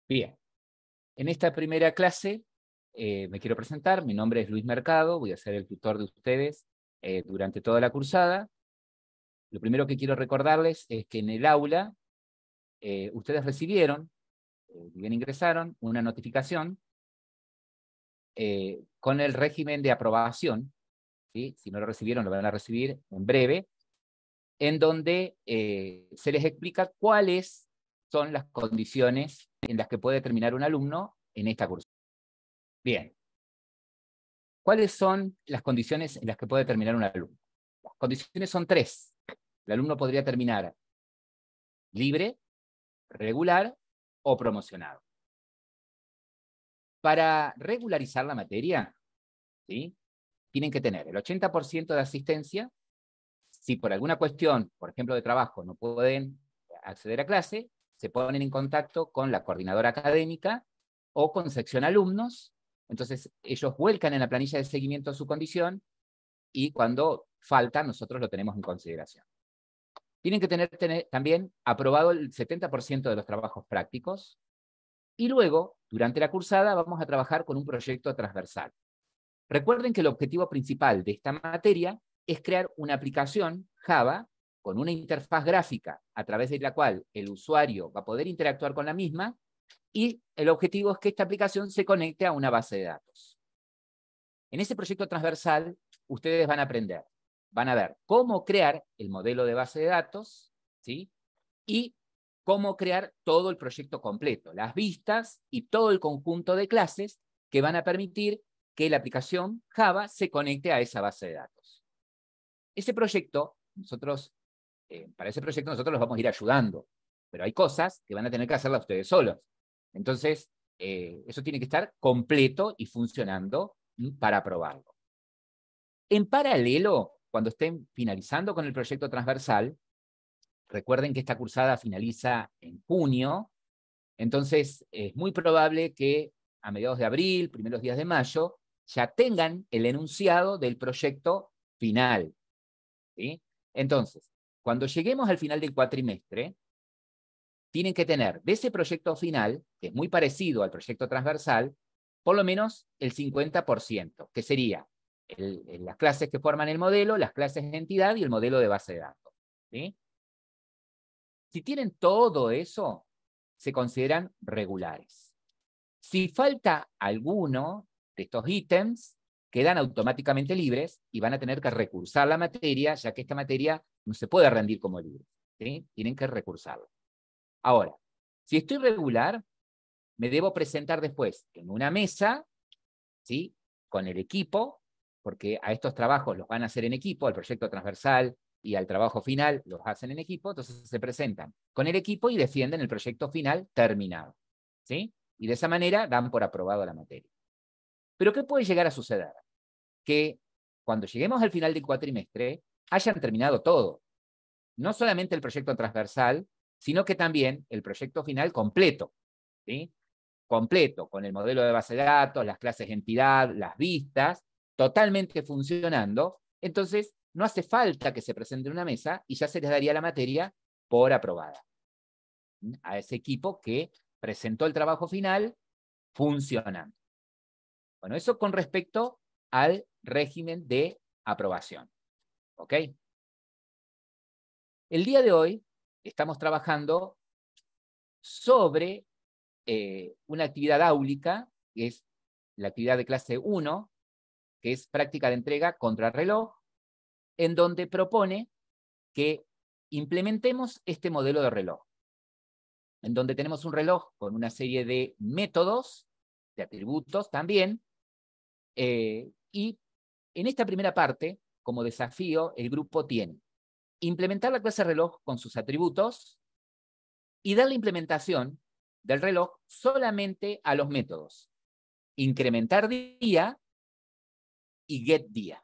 Bien, en esta primera clase me quiero presentar. Mi nombre es Luis Mercado, voy a ser el tutor de ustedes durante toda la cursada. Lo primero que quiero recordarles es que en el aula ustedes recibieron, bien ingresaron, una notificación con el régimen de aprobación, ¿sí? Si no lo recibieron, lo van a recibir en breve, en donde se les explica cuáles son las condiciones en las que puede terminar un alumno en esta cursada. Bien, ¿cuáles son las condiciones en las que puede terminar un alumno? Las condiciones son tres. El alumno podría terminar libre, regular o promocionado. Para regularizar la materia, ¿sí?, tienen que tener el 80% de asistencia. Si por alguna cuestión, por ejemplo de trabajo, no pueden acceder a clase, se ponen en contacto con la coordinadora académica o con sección alumnos. Entonces ellos vuelcan en la planilla de seguimiento su condición y cuando falta nosotros lo tenemos en consideración. Tienen que tener también aprobado el 70% de los trabajos prácticos y luego, durante la cursada, vamos a trabajar con un proyecto transversal. Recuerden que el objetivo principal de esta materia es crear una aplicación Java con una interfaz gráfica a través de la cual el usuario va a poder interactuar con la misma, y el objetivo es que esta aplicación se conecte a una base de datos. En ese proyecto transversal, ustedes van a aprender, van a ver cómo crear el modelo de base de datos, ¿sí?, y cómo crear todo el proyecto completo, las vistas y todo el conjunto de clases que van a permitir que la aplicación Java se conecte a esa base de datos. Ese proyecto, para ese proyecto nosotros los vamos a ir ayudando, pero hay cosas que van a tener que hacerlas ustedes solos. Entonces, eso tiene que estar completo y funcionando para aprobarlo. En paralelo, cuando estén finalizando con el proyecto transversal, recuerden que esta cursada finaliza en junio, entonces es muy probable que a mediados de abril, primeros días de mayo, ya tengan el enunciado del proyecto final, ¿sí? Entonces, cuando lleguemos al final del cuatrimestre, tienen que tener de ese proyecto final, que es muy parecido al proyecto transversal, por lo menos el 50%, que sería las clases que forman el modelo, las clases de entidad y el modelo de base de datos, ¿sí? Si tienen todo eso, se consideran regulares. Si falta alguno de estos ítems, quedan automáticamente libres y van a tener que recursar la materia, ya que esta materia no se puede rendir como libre, ¿sí? Tienen que recursarla. Ahora, si estoy regular, me debo presentar después en una mesa, ¿sí?, con el equipo, porque a estos trabajos los van a hacer en equipo, al proyecto transversal y al trabajo final los hacen en equipo, entonces se presentan con el equipo y defienden el proyecto final terminado, ¿sí? Y de esa manera dan por aprobado la materia. Pero ¿qué puede llegar a suceder? Que cuando lleguemos al final del cuatrimestre hayan terminado todo. No solamente el proyecto transversal, sino que también el proyecto final completo, ¿sí? Completo, con el modelo de base de datos, las clases de entidad, las vistas, totalmente funcionando. Entonces, no hace falta que se presente en una mesa y ya se les daría la materia por aprobada a ese equipo que presentó el trabajo final funcionando. Bueno, eso con respecto al régimen de aprobación. ¿Ok? El día de hoy estamos trabajando sobre una actividad áulica, que es la actividad de clase 1, que es práctica de entrega contrarreloj, en donde propone que implementemos este modelo de reloj, en donde tenemos un reloj con una serie de métodos, de atributos también, y en esta primera parte, como desafío, el grupo tiene implementar la clase reloj con sus atributos y dar la implementación del reloj solamente a los métodos incrementar día y get día.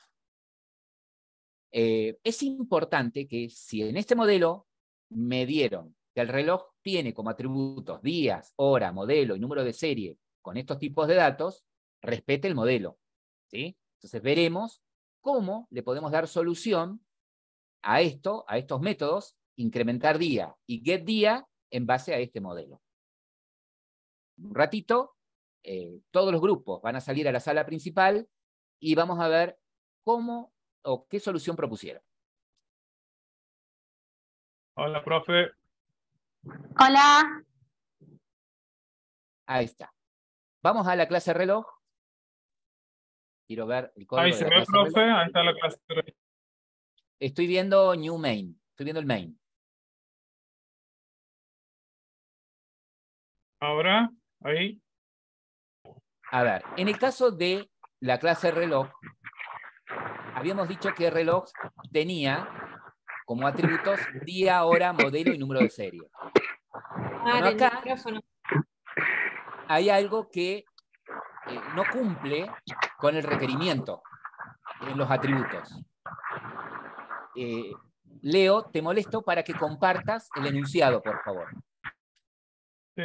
Es importante que si en este modelo me dieron que el reloj tiene como atributos días, hora, modelo y número de serie con estos tipos de datos, respete el modelo, ¿sí? Entonces veremos cómo le podemos dar solución a estos métodos, incrementar día y get día en base a este modelo. un ratito, todos los grupos van a salir a la sala principal y vamos a ver cómo o qué solución propusieron. Hola, profe. Hola. Ahí está. Vamos a la clase reloj. Quiero ver el código Ahí de se la ve, clase profe. reloj. Ahí está la clase. Estoy viendo New Main. Estoy viendo el main. Ahora, ahí. A ver, en el caso de la clase reloj, habíamos dicho que reloj tenía como atributos día, hora, modelo y número de serie. Bueno, Del acá micrófono. hay algo que no cumple con el requerimiento en los atributos. Leo, te molesto para que compartas el enunciado, por favor. Sí.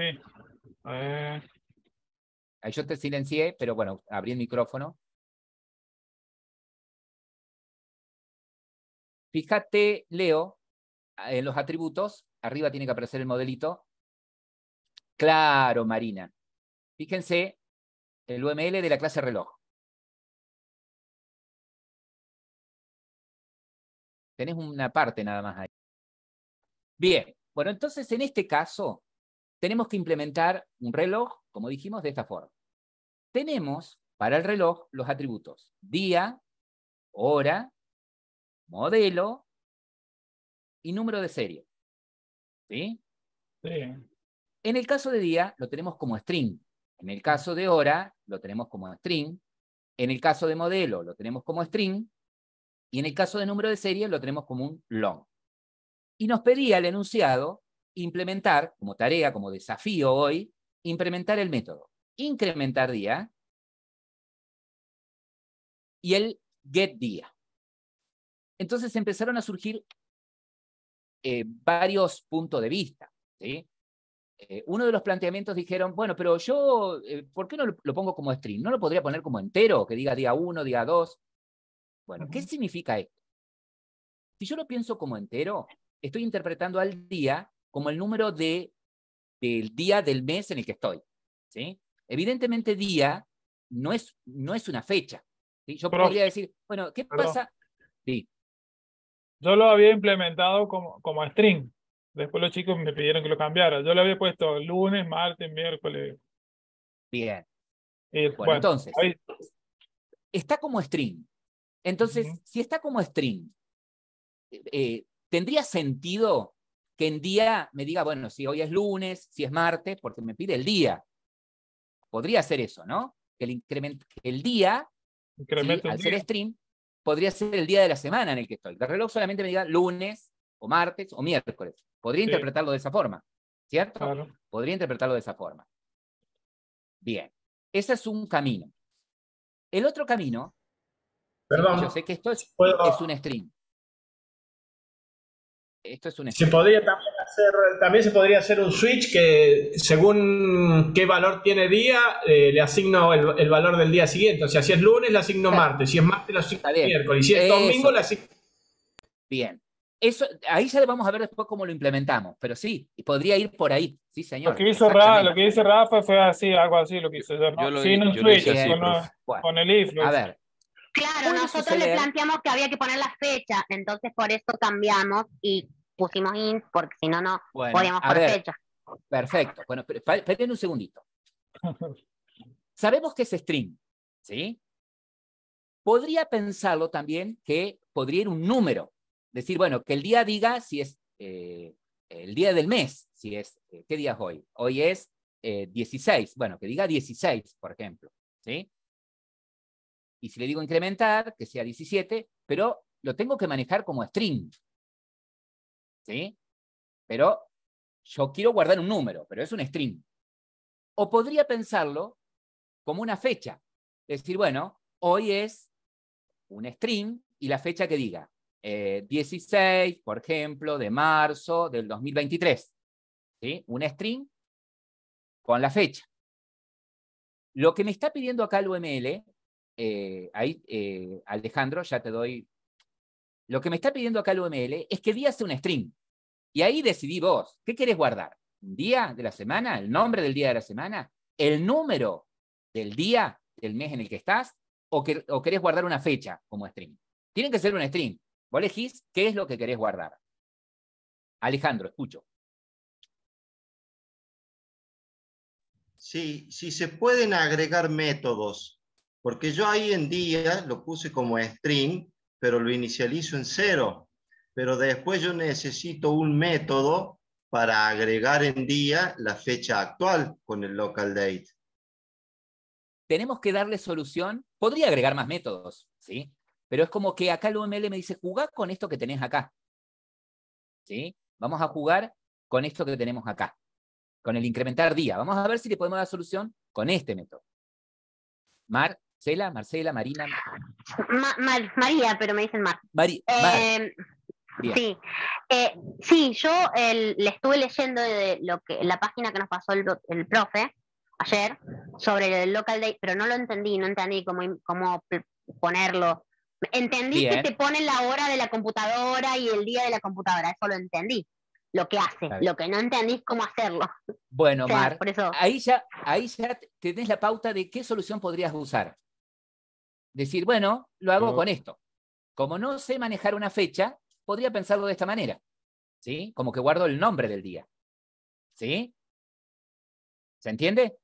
Ahí yo te silencié, pero bueno, abrí el micrófono. Fíjate, Leo, en los atributos, arriba tiene que aparecer el modelito. Claro, Marina. Fíjense, el UML de la clase reloj. Tenés una parte nada más ahí. Bien, bueno, entonces en este caso tenemos que implementar un reloj, como dijimos, de esta forma. Tenemos para el reloj los atributos día, hora, modelo y número de serie. ¿Sí? Sí. En el caso de día lo tenemos como string. En el caso de hora lo tenemos como string. En el caso de modelo lo tenemos como string. Y en el caso de número de serie lo tenemos como un long. Y nos pedía el enunciado implementar, como tarea, como desafío hoy, implementar el método incrementar día y el get día. Entonces empezaron a surgir varios puntos de vista. ¿Sí? Uno de los planteamientos dijeron, bueno, pero yo, ¿por qué no lo pongo como string? ¿No lo podría poner como entero, que diga día 1, día 2? Bueno, ¿qué significa esto? Si yo lo pienso como entero, estoy interpretando al día como el número del día del mes en el que estoy. ¿Sí? Evidentemente, día no es una fecha. ¿Sí? Yo podría decir, bueno, ¿qué pasa? Sí. Yo lo había implementado como string. Después los chicos me pidieron que lo cambiara. Yo le había puesto lunes, martes, miércoles. Bien. Y, Bueno, entonces, ahí. Está como string. Entonces, si está como string, ¿tendría sentido que en día me diga, bueno, si hoy es lunes, si es martes, porque me pide el día? Podría ser eso, ¿no? Que el día, ¿sí? Al ser string, podría ser el día de la semana en el que estoy. El reloj solamente me diga lunes, o martes, o miércoles. Podría interpretarlo de esa forma, ¿cierto? Claro. Podría interpretarlo de esa forma. Bien, ese es un camino. El otro camino, Perdón, ¿sí? Yo sé que esto es un string. Esto es un se podría también se podría hacer un switch que según qué valor tiene día, le asigno el valor del día siguiente. O sea, si es lunes, le asigno martes. Si es martes, le asigno miércoles. Y si es domingo, le asigno... Bien. Eso, ahí ya vamos a ver después cómo lo implementamos. Pero sí, podría ir por ahí. Sí, señor. Lo que hizo Rafa fue así, algo así lo que hizo yo, ¿no? Sin un switch, con el if. A ver. Claro, nosotros le planteamos que había que poner la fecha, entonces por eso cambiamos y pusimos int, porque si no, no podíamos poner fecha. Perfecto. Bueno, esperen un segundito. Sabemos que es string, ¿sí? Podría pensarlo también que podría ir un número. Decir, bueno, que el día diga si es el día del mes, si es, ¿qué día es hoy? Hoy es 16. Bueno, que diga 16, por ejemplo, ¿sí? Y si le digo incrementar, que sea 17, pero lo tengo que manejar como string. ¿Sí? Pero yo quiero guardar un número, pero es un string. O podría pensarlo como una fecha. Es decir, bueno, hoy es un string y la fecha que diga 16, por ejemplo, de marzo del 2023. ¿Sí? Un string con la fecha. Lo que me está pidiendo acá el UML, Alejandro, ya te doy. Lo que me está pidiendo acá el UML es que día sea un string. Y ahí decidí vos, ¿qué querés guardar? ¿Un día de la semana? ¿El nombre del día de la semana? el número del día, del mes en el que estás, o querés guardar una fecha como string. Tiene que ser un string. Vos elegís qué es lo que querés guardar. Alejandro, escucho. Sí, sí se pueden agregar métodos, porque yo ahí en día lo puse como string, pero lo inicializo en 0. Pero después yo necesito un método para agregar en día la fecha actual con el local date. Tenemos que darle solución. Podría agregar más métodos, ¿sí? Pero es como que acá el UML me dice, jugá con esto que tenés acá. ¿Sí? Vamos a jugar con esto que tenemos acá. Con el incrementar día. Vamos a ver si le podemos dar solución con este método. Marcela, Marina. María, pero me dicen Mar. Mar. Sí, sí, yo le estuve leyendo de la página que nos pasó el profe ayer sobre el local date, pero no entendí cómo ponerlo. Entendí Bien. que te pone la hora de la computadora y el día de la computadora, eso lo entendí, lo que hace, lo que no entendí es cómo hacerlo. Bueno, o sea, Mar, por eso... ahí ya tenés la pauta de qué solución podrías usar. Decir, bueno, lo hago con esto. Como no sé manejar una fecha, podría pensarlo de esta manera, ¿sí? Como que guardo el nombre del día, ¿sí? ¿Se entiende?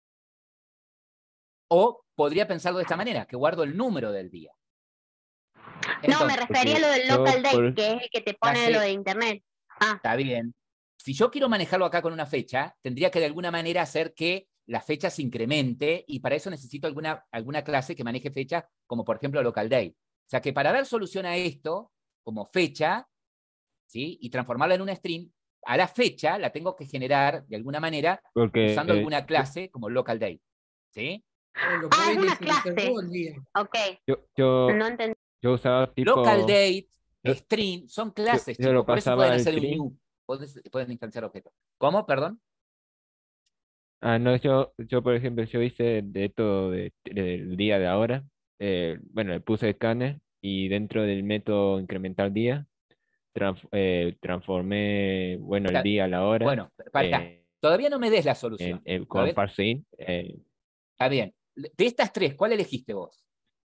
O podría pensarlo de esta manera, que guardo el número del día. Entonces, no, me refería a lo del local date, que es el que te pone lo de internet. Está bien. Si yo quiero manejarlo acá con una fecha, tendría que de alguna manera hacer que la fecha se incremente, y para eso necesito alguna clase que maneje fecha, como por ejemplo local date. O sea que para dar solución a esto, como fecha, ¿sí? Y transformarla en un string, a la fecha la tengo que generar de alguna manera usando alguna clase como local date. ¿Sí? Es una clase. Ok. No entendí. Yo usaba tipo... Local date, string, son clases, yo chicos. Por eso pueden hacer string. un new. Pueden instanciar objetos. ¿Cómo? Perdón. No, yo por ejemplo, yo hice de esto del día de ahora. Bueno, le puse scanner y dentro del método incrementar día transformé, bueno, el día a la hora. Bueno, todavía no me des la solución. Con parseInt. Está bien. De estas tres, ¿cuál elegiste vos?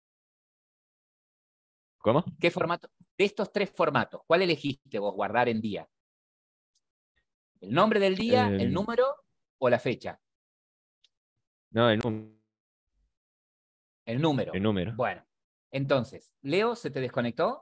¿Cómo? ¿Qué formato? De estos tres formatos, ¿cuál elegiste vos guardar en día? ¿El nombre del día, el número o la fecha? No, el número. El número. El número. Bueno, entonces, Leo, ¿se te desconectó?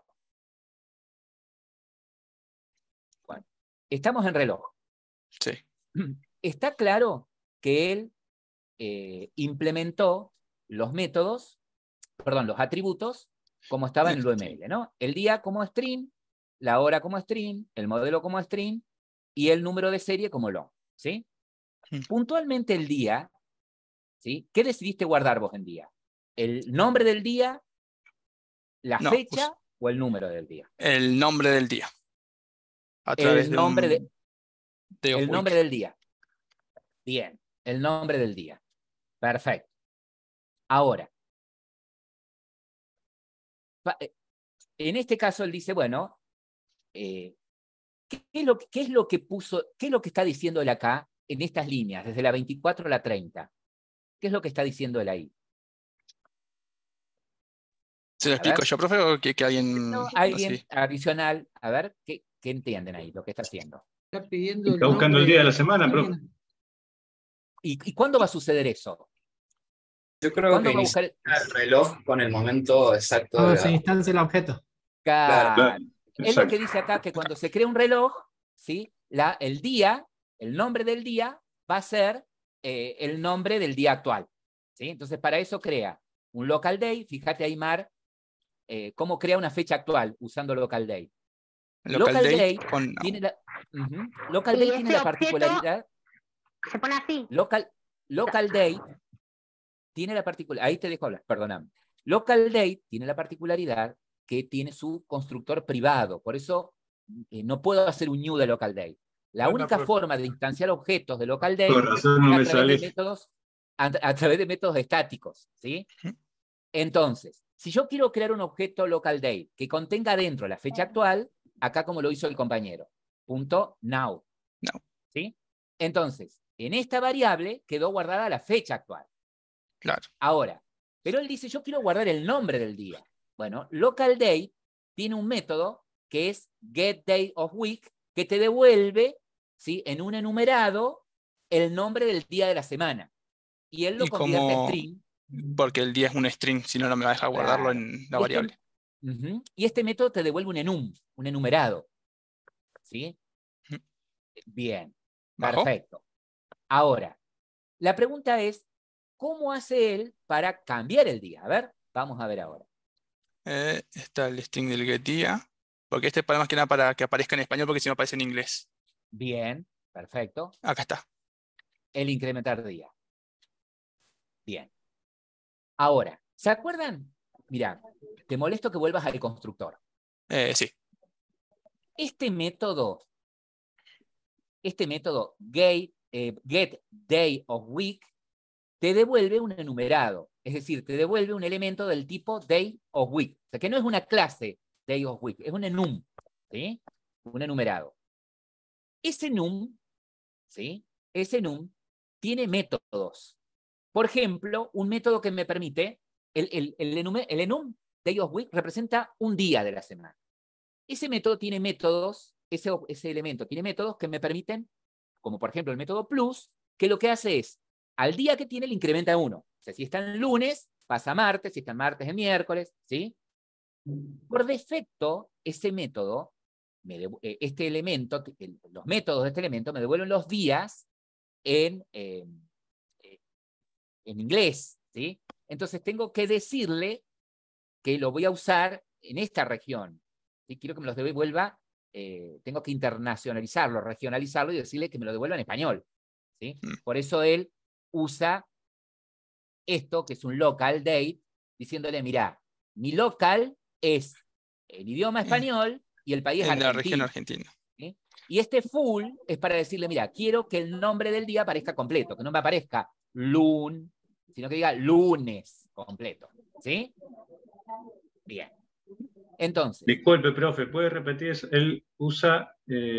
Bueno, estamos en reloj. Sí. Está claro que él implementó los métodos, perdón, los atributos como estaba en el UML, ¿no? El día como string, la hora como string, el modelo como string y el número de serie como long, ¿sí? Puntualmente el día, ¿sí? ¿Qué decidiste guardar vos en día? ¿El nombre del día, la fecha o el número del día? El nombre del día. A través el nombre de el nombre del día. Bien, el nombre del día. Perfecto. Ahora, en este caso él dice, bueno, ¿qué es lo que está diciendo él acá en estas líneas, desde la 24 a la 30? ¿Qué es lo que está diciendo él ahí? ¿Se lo explico yo, profe, o que alguien... No, alguien adicional, a ver, ¿qué entienden ahí lo que está haciendo? Está buscando el día de la semana, profe. ¿Y cuándo va a suceder eso? Yo creo que inicia el reloj con el momento exacto. Cuando se instancia el objeto. Claro. Es lo que dice acá, que cuando se crea un reloj, ¿sí? El día, el nombre del día, va a ser el nombre del día actual, ¿sí? Entonces, para eso crea un local date. Fíjate ahí, Mar, cómo crea una fecha actual usando local date. Local date tiene la, local date tiene la particularidad. Se pone así. Local date tiene la particularidad. Ahí te dejo hablar, perdóname. Local date tiene la particularidad que tiene su constructor privado. Por eso no puedo hacer un new de local date. La única forma de instanciar objetos de local date es a través de métodos estáticos, ¿sí? Entonces, si yo quiero crear un objeto local date que contenga dentro la fecha actual, acá como lo hizo el compañero, .now. ¿Sí? Entonces, en esta variable quedó guardada la fecha actual. Claro. Ahora, pero él dice, yo quiero guardar el nombre del día. Bueno, local date tiene un método que es getDayOfWeek, que te devuelve, ¿sí?, en un enumerado el nombre del día de la semana. Y él lo convierte a string. Porque el día es un string, si no, no me va a dejar guardarlo en la variable. Y este método te devuelve un enum, un enumerado. ¿Sí? Bien, ¿Bajó? perfecto. Ahora, la pregunta es, ¿cómo hace él para cambiar el día? A ver, vamos a ver ahora. Está el string del getDía, porque este es para más que nada para que aparezca en español, porque si no aparece en inglés. Bien, perfecto. Acá está. El incrementar día. Bien. Ahora, ¿se acuerdan? Mira, te molesto que vuelvas al constructor. Sí. Este método getDayOfWeek te devuelve un enumerado, es decir, te devuelve un elemento del tipo dayOfWeek. O sea, que no es una clase dayOfWeek, es un enum, ¿sí? Un enumerado. Ese enum, ¿sí? Ese enum tiene métodos. Por ejemplo, un método que me permite, el enum dayOfWeek representa un día de la semana. Ese método tiene métodos, ese elemento tiene métodos que me permiten, como por ejemplo el método plus, que lo que hace es, al día que tiene le incrementa 1. O sea, si está en lunes, pasa a martes, si está en martes, es miércoles, ¿sí? Por defecto, ese método, este elemento, los métodos de este elemento me devuelven los días en inglés, ¿sí? Entonces tengo que decirle que lo voy a usar en esta región. ¿Sí? Quiero que me los devuelva, tengo que internacionalizarlo, regionalizarlo y decirle que me lo devuelva en español. ¿Sí? Por eso él usa esto, que es un local date, diciéndole, mira, mi local es el idioma español y el país En la región argentino. argentina. ¿Sí? Y este full es para decirle, mira, quiero que el nombre del día aparezca completo, que no me aparezca lun, sino que diga lunes completo. ¿Sí? Bien. Entonces. Disculpe, profe, ¿puede repetir eso? Él usa,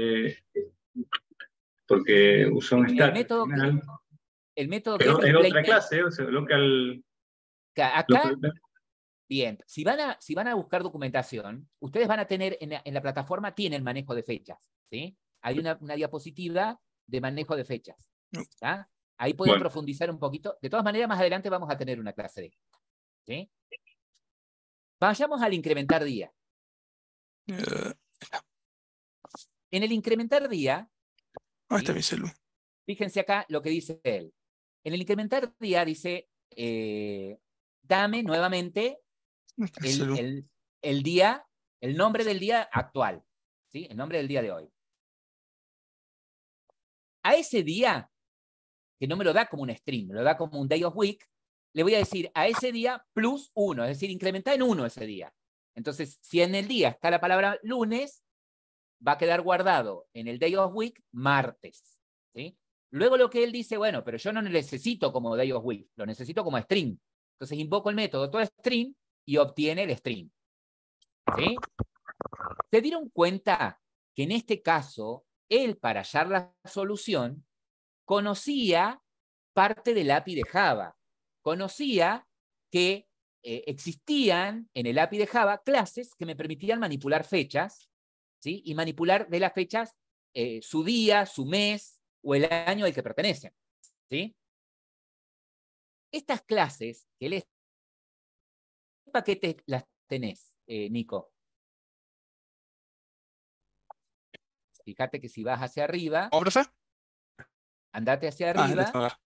porque usa un static. El método Pero que es otra clase, o sea, local. Acá, bien, si van a buscar documentación, ustedes van a tener, en la plataforma tienen manejo de fechas, ¿sí? Hay una diapositiva de manejo de fechas, ¿tá? Ahí pueden profundizar un poquito. De todas maneras, más adelante vamos a tener una clase de esto, ¿sí? Vayamos al incrementar día. En el incrementar día, está mi celu. Fíjense acá lo que dice él. En el incrementar día dice, dame nuevamente el día, el nombre del día actual, ¿sí? El nombre del día de hoy. A ese día, que no me lo da como un string, me lo da como un day of week, le voy a decir a ese día plus 1, es decir, incrementar en 1 ese día. Entonces, si en el día está la palabra lunes, va a quedar guardado en el day of week martes, ¿sí? Luego lo que él dice, bueno, pero yo no lo necesito como day of week, lo necesito como string. Entonces invoco el método toString y obtiene el string. ¿Sí? ¿Se dieron cuenta que en este caso, él para hallar la solución, conocía parte del API de Java? Conocía que existían en el API de Java clases que me permitían manipular fechas, ¿sí? Y manipular de las fechas su día, su mes o el año al que pertenecen, ¿sí? Estas clases, ¿qué paquetes las tenés, Nico? Fíjate que si vas hacia arriba, profe? andate hacia arriba.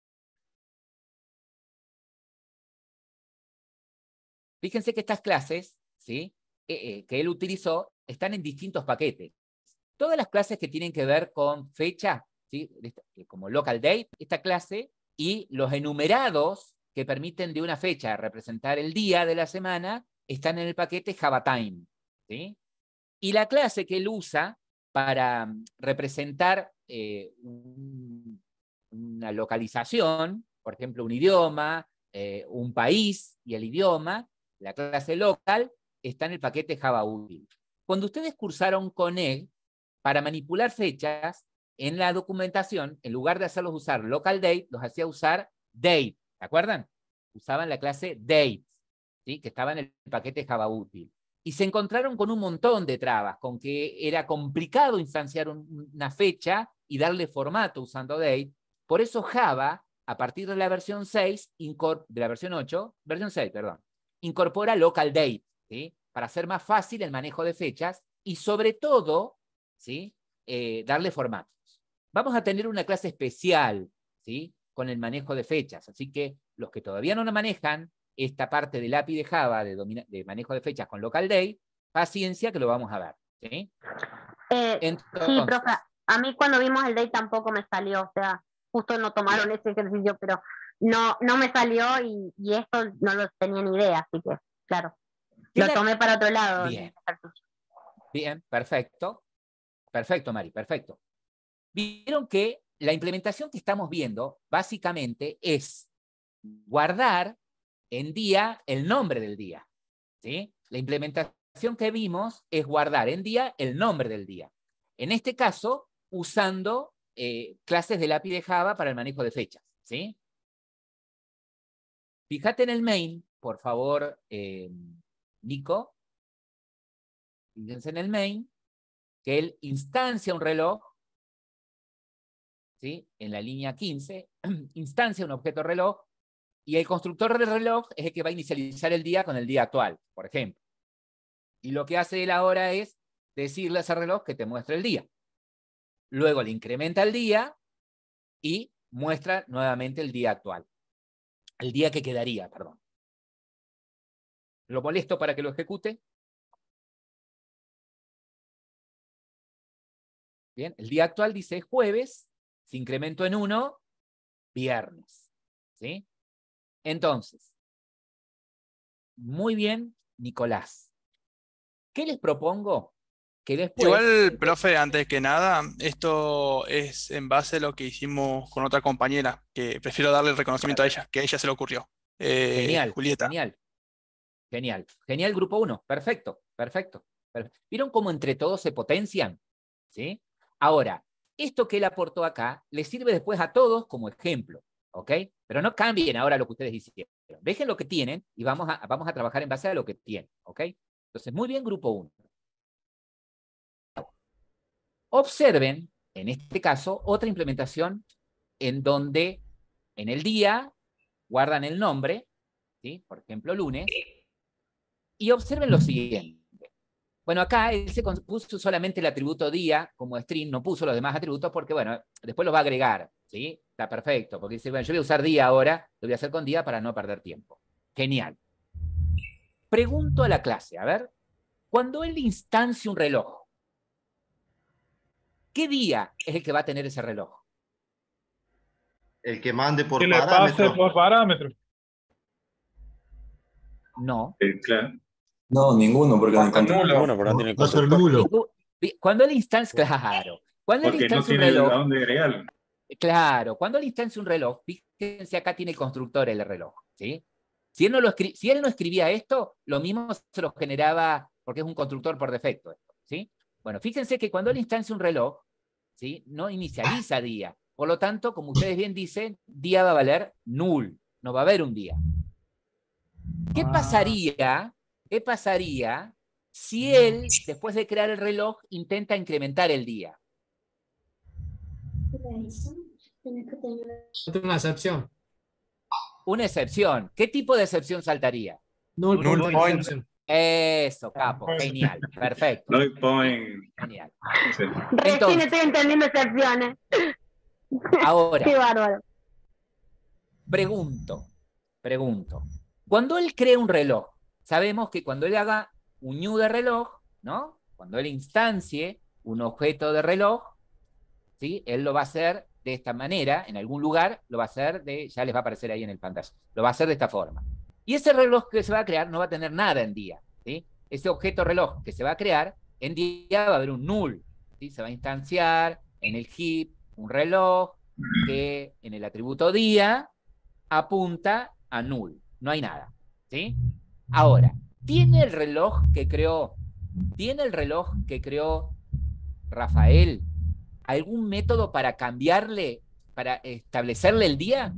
Fíjense que estas clases, ¿sí? Que él utilizó están en distintos paquetes. Todas las clases que tienen que ver con fecha, ¿sí? Como local date, esta clase, y los enumerados que permiten de una fecha representar el día de la semana, están en el paquete JavaTime, ¿sí? Y la clase que él usa para representar una localización, por ejemplo, un idioma, un país y el idioma, la clase local, está en el paquete JavaUtil. Cuando ustedes cursaron con él, para manipular fechas, en la documentación, en lugar de hacerlos usar local date, los hacía usar date. ¿Se acuerdan? Usaban la clase date, ¿sí? Que estaba en el paquete Java útil. Y se encontraron con un montón de trabas, con que era complicado instanciar una fecha y darle formato usando date. Por eso Java, a partir de la versión 6, de la versión 8, versión 6, perdón, incorpora local date, ¿sí? Para hacer más fácil el manejo de fechas y sobre todo, ¿sí? Darle formatos. Vamos a tener una clase especial, ¿sí? Con el manejo de fechas, así que los que todavía no lo manejan, esta parte del API de Java de manejo de fechas con local date, paciencia que lo vamos a ver, ¿sí? Entonces, sí, profe, a mí cuando vimos el date tampoco me salió, o sea, justo no tomaron ese ejercicio, pero no me salió y esto no lo tenía ni idea, así que, claro, lo tomé para otro lado. Bien, bien, perfecto. Perfecto, Mari, perfecto. Vieron que la implementación que estamos viendo, básicamente, es guardar en día el nombre del día, ¿sí? La implementación que vimos es guardar en día el nombre del día. En este caso, usando clases del API de Java para el manejo de fechas, ¿sí? Fíjate en el main, por favor, Nico. Fíjense en el main, que él instancia un reloj, ¿sí? En la línea 15, instancia un objeto reloj, y el constructor del reloj es el que va a inicializar el día con el día actual, por ejemplo. Y lo que hace él ahora es decirle a ese reloj que te muestre el día. Luego le incrementa el día y muestra nuevamente el día actual. El día que quedaría, perdón. ¿Lo molesto para que lo ejecute? Bien, el día actual dice jueves, se incrementó en 1, viernes. ¿Sí? Entonces, muy bien, Nicolás. ¿Qué les propongo? Que después... Igual, profe, antes que nada, esto es en base a lo que hicimos con otra compañera, que prefiero darle el reconocimiento a ella, que a ella se le ocurrió. Genial, Julieta. genial. Genial. Genial, grupo 1. Perfecto, perfecto. ¿Vieron cómo entre todos se potencian? ¿Sí? Ahora, esto que él aportó acá le sirve después a todos como ejemplo, ¿ok? Pero no cambien ahora lo que ustedes hicieron. Dejen lo que tienen y vamos a trabajar en base a lo que tienen, ¿ok? Entonces, muy bien, grupo 1. Observen, en este caso, otra implementación en donde en el día guardan el nombre, ¿sí? Por ejemplo, lunes, y observen lo siguiente. Bueno, acá él se puso solamente el atributo día como string, no puso los demás atributos porque, bueno, después los va a agregar, ¿sí? Está perfecto, porque dice, bueno, yo voy a usar día ahora, lo voy a hacer con día para no perder tiempo. Genial. Pregunto a la clase, a ver, cuando él instancia un reloj, ¿qué día es el que va a tener ese reloj? El que mande por que parámetro. le pase por parámetro. No. Claro. No, ninguno, porque no Ninguno, porque no tiene constructor. Cuando él instancia, claro. Cuando él Porque no instancia un tiene reloj, a dónde agregarlo. claro, cuando él instancia un reloj, fíjense acá tiene el constructor el reloj, ¿sí? Si él no escribía esto, lo mismo se lo generaba, porque es un constructor por defecto, ¿sí? Bueno, fíjense que cuando él instancia un reloj, ¿sí? No inicializa día. Por lo tanto, como ustedes bien dicen, día va a valer null, no va a haber un día. ¿Qué pasaría si él, después de crear el reloj, intenta incrementar el día? Una excepción. Una excepción. ¿Qué tipo de excepción saltaría? Null point. Eso, capo. Genial. Perfecto. Null point. Genial. Recién estoy entendiendo excepciones. Ahora. Qué bárbaro. Pregunto. Cuando él crea un reloj, sabemos que cuando él haga un new de reloj, ¿no? Cuando él instancie un objeto de reloj, ¿sí? Él lo va a hacer de esta manera, en algún lugar, lo va a hacer ya les va a aparecer ahí en el pantalla, lo va a hacer de esta forma. Y ese reloj que se va a crear no va a tener nada en día, ¿sí? Ese objeto reloj que se va a crear, en día va a haber un null, ¿sí? Se va a instanciar en el heap un reloj que en el atributo día apunta a null, no hay nada, ¿sí? Ahora, ¿tiene el reloj que creó Rafael algún método para cambiarle, para establecerle el día?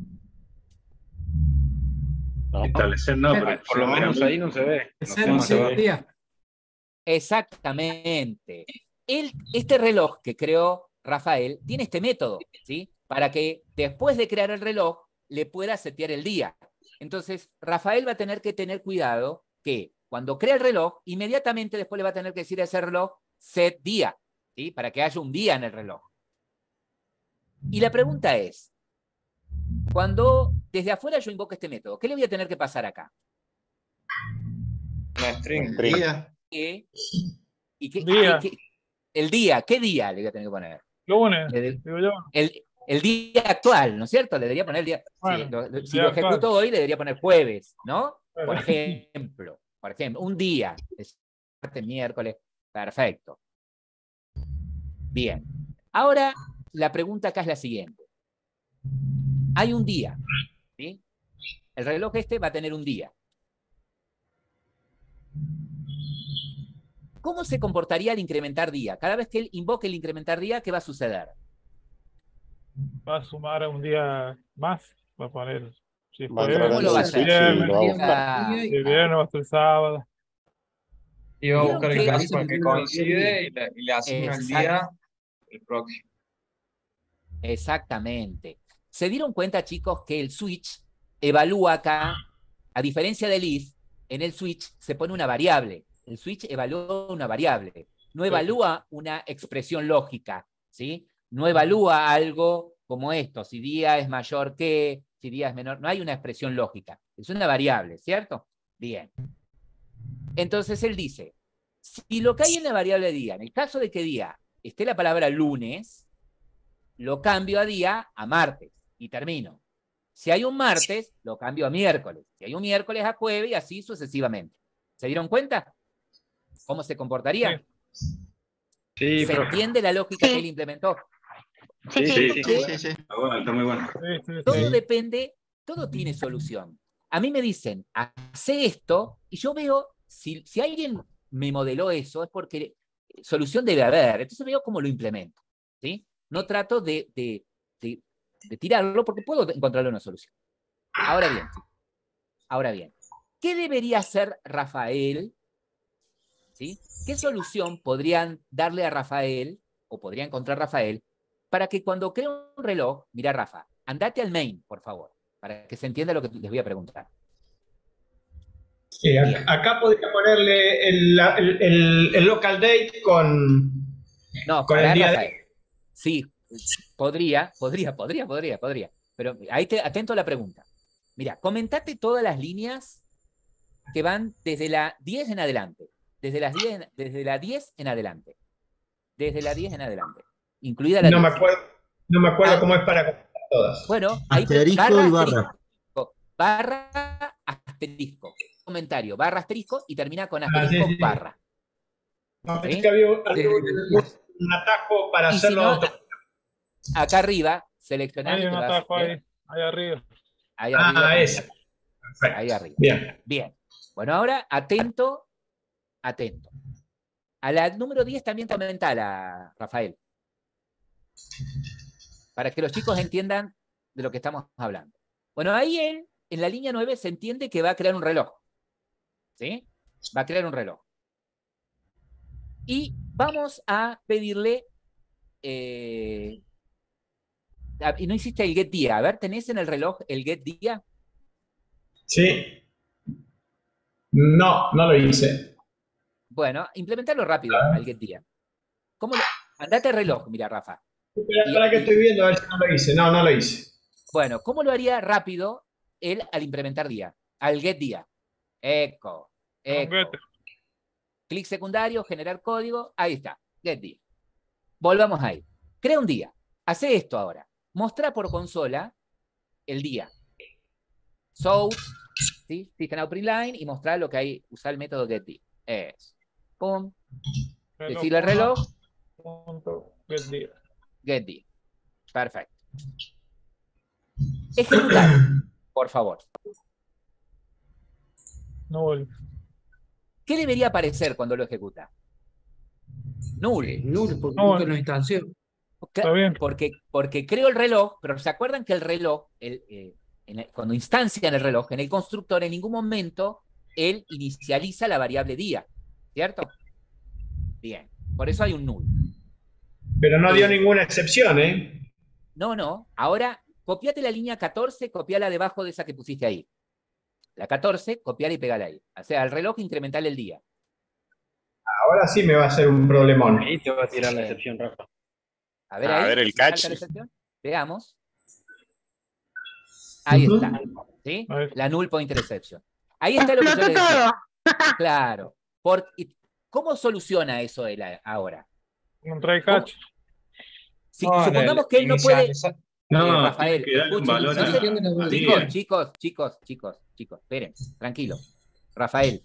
Establecer no, pero por lo menos ahí no se ve. No sé cómo se ve. Exactamente. Este reloj que creó Rafael tiene este método, ¿sí? Para que después de crear el reloj le pueda setear el día. Entonces, Rafael va a tener que tener cuidado que cuando crea el reloj, inmediatamente después le va a tener que decir a ese reloj set día, ¿sí? Para que haya un día en el reloj. Y la pregunta es, cuando desde afuera yo invoco este método, ¿qué le voy a tener que pasar acá? Una string. El día, ¿qué día le voy a tener que poner? Lunes, digo yo. El día actual, ¿no es cierto? Le debería poner el día. Bueno, si lo ejecuto hoy, le debería poner jueves, ¿no? Por ejemplo, un día, martes, miércoles, perfecto. Bien. Ahora, la pregunta acá es la siguiente. Hay un día, ¿sí? El reloj este va a tener un día. ¿Cómo se comportaría el incrementar día? Cada vez que él invoque el incrementar día, ¿qué va a suceder? Va a sumar a un día más, va a poner. Si Va a fue entrar ¿Cómo en lo va a el hacer? switch y lo va a buscar. el viernes va a ser sábado. Y va a ¿Vieron buscar el que- caso que coincide y le asigna el día el próximo. Exactamente. ¿Se dieron cuenta, chicos, que el switch evalúa acá, a diferencia del if, en el switch se pone una variable? El switch evalúa una variable, no evalúa una expresión lógica, ¿sí? No evalúa algo como esto, si día es mayor que, si día es menor, no hay una expresión lógica, es una variable, ¿cierto? Bien. Entonces él dice, si lo que hay en la variable día, en el caso de que día esté la palabra lunes, lo cambio a día a martes y termino. Si hay un martes, lo cambio a miércoles. Si hay un miércoles, a jueves y así sucesivamente. ¿Se dieron cuenta? ¿Cómo se comportaría? Sí, ¿Se entiende la lógica que él implementó? Sí. Está muy bueno. Todo depende, todo tiene solución. A mí me dicen, hace esto, y yo veo, si alguien me modeló eso, es porque solución debe haber. Entonces veo cómo lo implemento, ¿sí? No trato de tirarlo porque puedo encontrarle una solución. Ahora bien, ¿qué debería hacer Rafael? ¿Sí? ¿Qué solución podrían darle a Rafael, o podría encontrar Rafael, para que cuando cree un reloj, mira Rafa, andate al main, por favor, para que se entienda lo que les voy a preguntar. Sí, acá podría ponerle el local date con el día Rafael. Sí, podría. Pero ahí atento a la pregunta. Mira, comentate todas las líneas que van desde la 10 en adelante. Desde la 10 en adelante. Desde la 10 en adelante. Incluida la 10. No me acuerdo cómo es para comentar todas. Bueno, asterisco y barra. Barra, asterisco. Comentario, barra, asterisco y termina con asterisco, barra. No, ¿sí? Es que había un atajo para y hacerlo. Si no, acá arriba, seleccionar. Hay un atajo ahí arriba. Ahí arriba. Ese. Perfecto. Ahí arriba. Bien. Bueno, ahora atento. A la número 10 también te aumenta Rafael. Para que los chicos entiendan de lo que estamos hablando. Bueno, ahí en la línea 9 se entiende que va a crear un reloj. ¿Sí? Va a crear un reloj. Y vamos a pedirle... y no hiciste el get día. A ver, ¿tenés en el reloj el get día? Sí. No lo hice. Bueno, implementarlo rápido al get día. Andate al reloj, mira, Rafa. Para que estoy viendo, a ver si no lo hice. No lo hice. Bueno, ¿cómo lo haría rápido él al implementar día? Al get día. Eco. Clic secundario, generar código. Ahí está. Get día. Volvamos ahí. Crea un día. Hace esto ahora. Mostrar por consola el día. Source, ¿sí? System out print line y mostrar lo que hay. Usar el método get día. Pum. Decirle al reloj. Get día. Perfecto. Ejecutar, por favor. Null. ¿Qué debería aparecer cuando lo ejecuta? Null. Null, porque nunca lo instanció. Está bien. Porque creo el reloj, pero ¿se acuerdan que el reloj, cuando instancian el reloj, en el constructor en ningún momento él inicializa la variable día, ¿cierto? Bien, por eso hay un null. Pero no dio ninguna excepción, ¿eh? No. Ahora, copiate la línea 14, copiala debajo de esa que pusiste ahí. La 14, copiala y pegala ahí. O sea, al reloj incremental el día. Ahora sí me va a hacer un problemón. Ahí te va a tirar la excepción, Rafa. A ver, ahí, el catch. Veamos. Ahí está. ¿Sí? La null pointer exception. Ahí está lo que yo le decía. Claro. ¿Cómo soluciona eso él ahora? Un try catch. Supongamos que él no puede. Rafael, chicos, esperen, tranquilo. Rafa.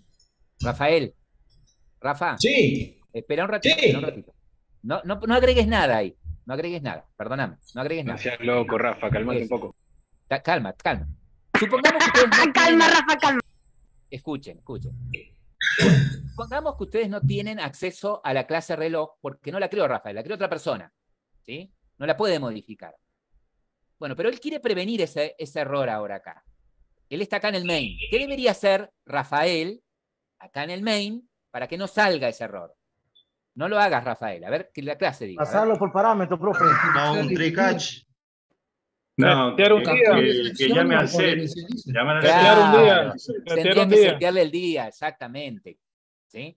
Sí. Espera un ratito. No agregues nada ahí. No agregues nada. Perdóname. No agregues nada. No seas loco, Rafa, calmate un poco. Calma. Supongamos que ustedes no calma, Rafa, calma. Escuchen. Supongamos que ustedes no tienen acceso a la clase reloj, porque no la creó Rafael, la creó otra persona. ¿Sí? No la puede modificar. Bueno, pero él quiere prevenir ese error ahora acá. Él está acá en el main. ¿Qué debería hacer Rafael acá en el main para que no salga ese error? No lo hagas, Rafael. A ver, que la clase diga. Pasarlo por parámetro, profe. No, un try catch. No, que llame al set. Tendrían que setearle el día, exactamente. ¿Sí?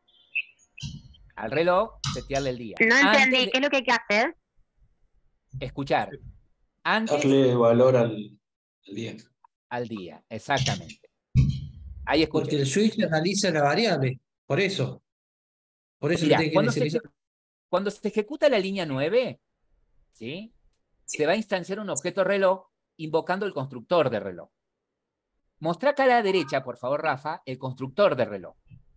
Al reloj, setearle el día. No entendí. ¿Qué es lo que hay que hacer? Escuchar. Darle valor al día. Al día, exactamente. Ahí escuchen. Porque el switch analiza la variable. Por eso. Mirá, cuando se ejecuta la línea 9, ¿sí? Se va a instanciar un objeto reloj invocando el constructor de reloj. Mostrá acá a la derecha, por favor, Rafa, el constructor de reloj.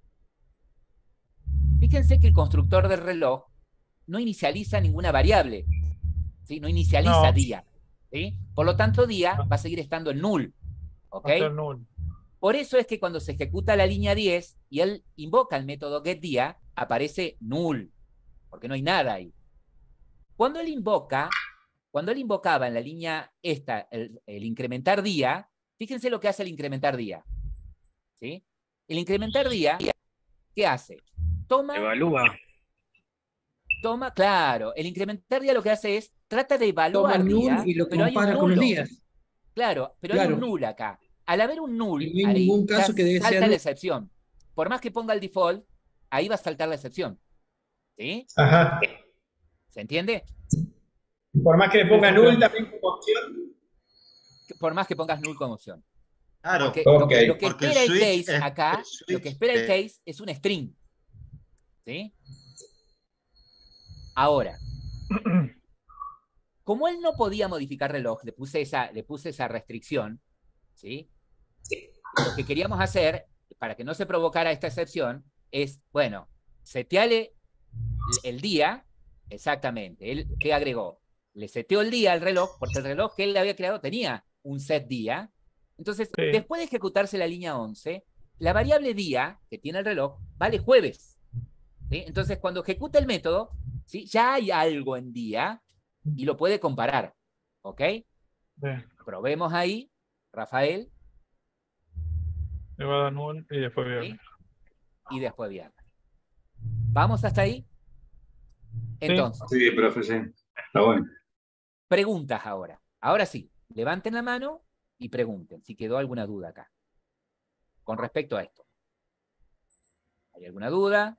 Fíjense que el constructor del reloj no inicializa ninguna variable. ¿Sí? No inicializa día. ¿Sí? Por lo tanto, día va a seguir estando en null. ¿Ok? Por eso es que cuando se ejecuta la línea 10 y él invoca el método getDía, aparece null, porque no hay nada ahí. Cuando él invocaba en la línea esta el incrementar día, fíjense lo que hace el incrementar día. ¿Sí? El incrementar día, ¿qué hace? Evalúa. Claro, el incrementar día lo que hace es, trata de evaluar día, y lo pero hay un compara con los días. Claro, pero hay un null acá. Al haber un null, no hay ningún caso que debe salta ser la excepción. Por más que ponga el default, ahí va a saltar la excepción. ¿Sí? Ajá. ¿Se entiende? Por más que le ponga null también como opción. Por más que pongas null como opción. Claro, porque lo que espera el case acá, lo que espera el case es un string. ¿Sí? Ahora, como él no podía modificar reloj, le puse esa restricción, ¿sí? Lo que queríamos hacer, para que no se provocara esta excepción, es, bueno, seteale el día, exactamente. Él, ¿qué agregó? Le seteó el día al reloj, porque el reloj que él había creado tenía un set día. Entonces, después de ejecutarse la línea 11, la variable día que tiene el reloj vale jueves. ¿Sí? Entonces, cuando ejecuta el método, ¿sí? Ya hay algo en día y lo puede comparar. ¿Ok? Probemos ahí, Rafael. Le va a dar null y después viernes. ¿Sí? Y después viernes. ¿Vamos hasta ahí? Entonces. Sí, profe, sí. Está bueno. Preguntas ahora. Ahora sí, levanten la mano y pregunten si quedó alguna duda acá. Con respecto a esto. ¿Hay alguna duda?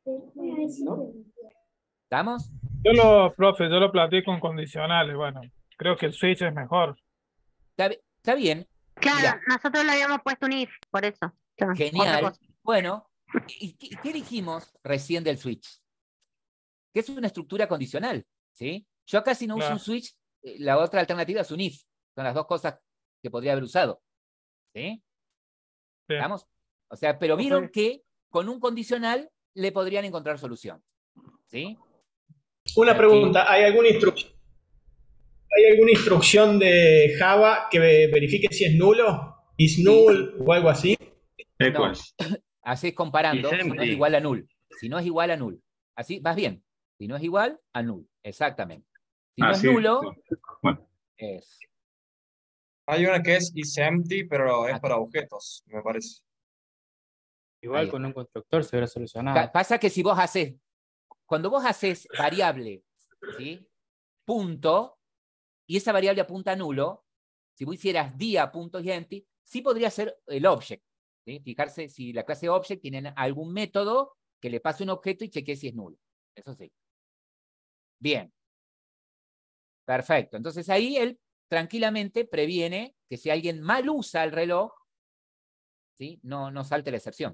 ¿Estamos? Profe, yo lo planteé con condicionales. Bueno, creo que el switch es mejor. Está bien. Claro, mirá. Nosotros le habíamos puesto un if, por eso. Genial. Bueno, ¿y qué dijimos recién del switch? Que es una estructura condicional, ¿sí? Yo casi no uso un switch, la otra alternativa es un if. Son las dos cosas que podría haber usado. ¿Sí? ¿Estamos? O sea, pero vieron que con un condicional le podrían encontrar solución. ¿Sí? Una pregunta, ¿hay alguna instrucción de Java que verifique si es nulo? ¿Is null o algo así? No. Así es comparando, si no es igual a null. Si no es igual a null. Así, vas bien. Si no es igual, a null. Exactamente. Si no es nulo, es... Hay una que es isEmpty, pero es para objetos, me parece. Igual con un constructor se hubiera solucionado. Pasa que si vos haces, cuando vos haces variable, ¿sí? Punto, y esa variable apunta a nulo, si vos hicieras dia.isEmpty, sí podría ser el object. ¿Sí? Fijarse si la clase object tiene algún método que le pase un objeto y chequee si es nulo. Eso sí. Bien. Perfecto. Entonces ahí él tranquilamente previene que si alguien mal usa el reloj, ¿sí? No salte la excepción.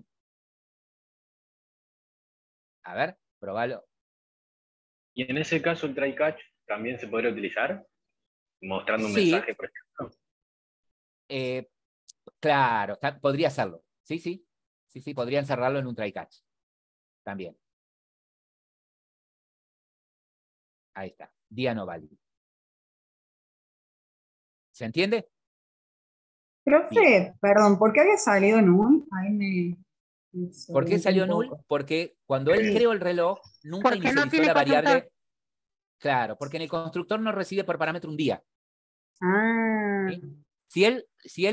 A ver, probalo. Y en ese caso el try catch también se podría utilizar, mostrando un Sí. mensaje, por ejemplo. Claro, podría hacerlo. Sí, podría encerrarlo en un try catch. También. Ahí está. Día no válido. ¿Se entiende? Profe, perdón, ¿por qué había salido null? Ahí me ¿Por qué salió un null? poco. Porque cuando él creó el reloj, nunca Porque no inicializó tiene la variable. constructor. Claro, porque en el constructor no recibe por parámetro un día. Ah, ¿Sí? Si él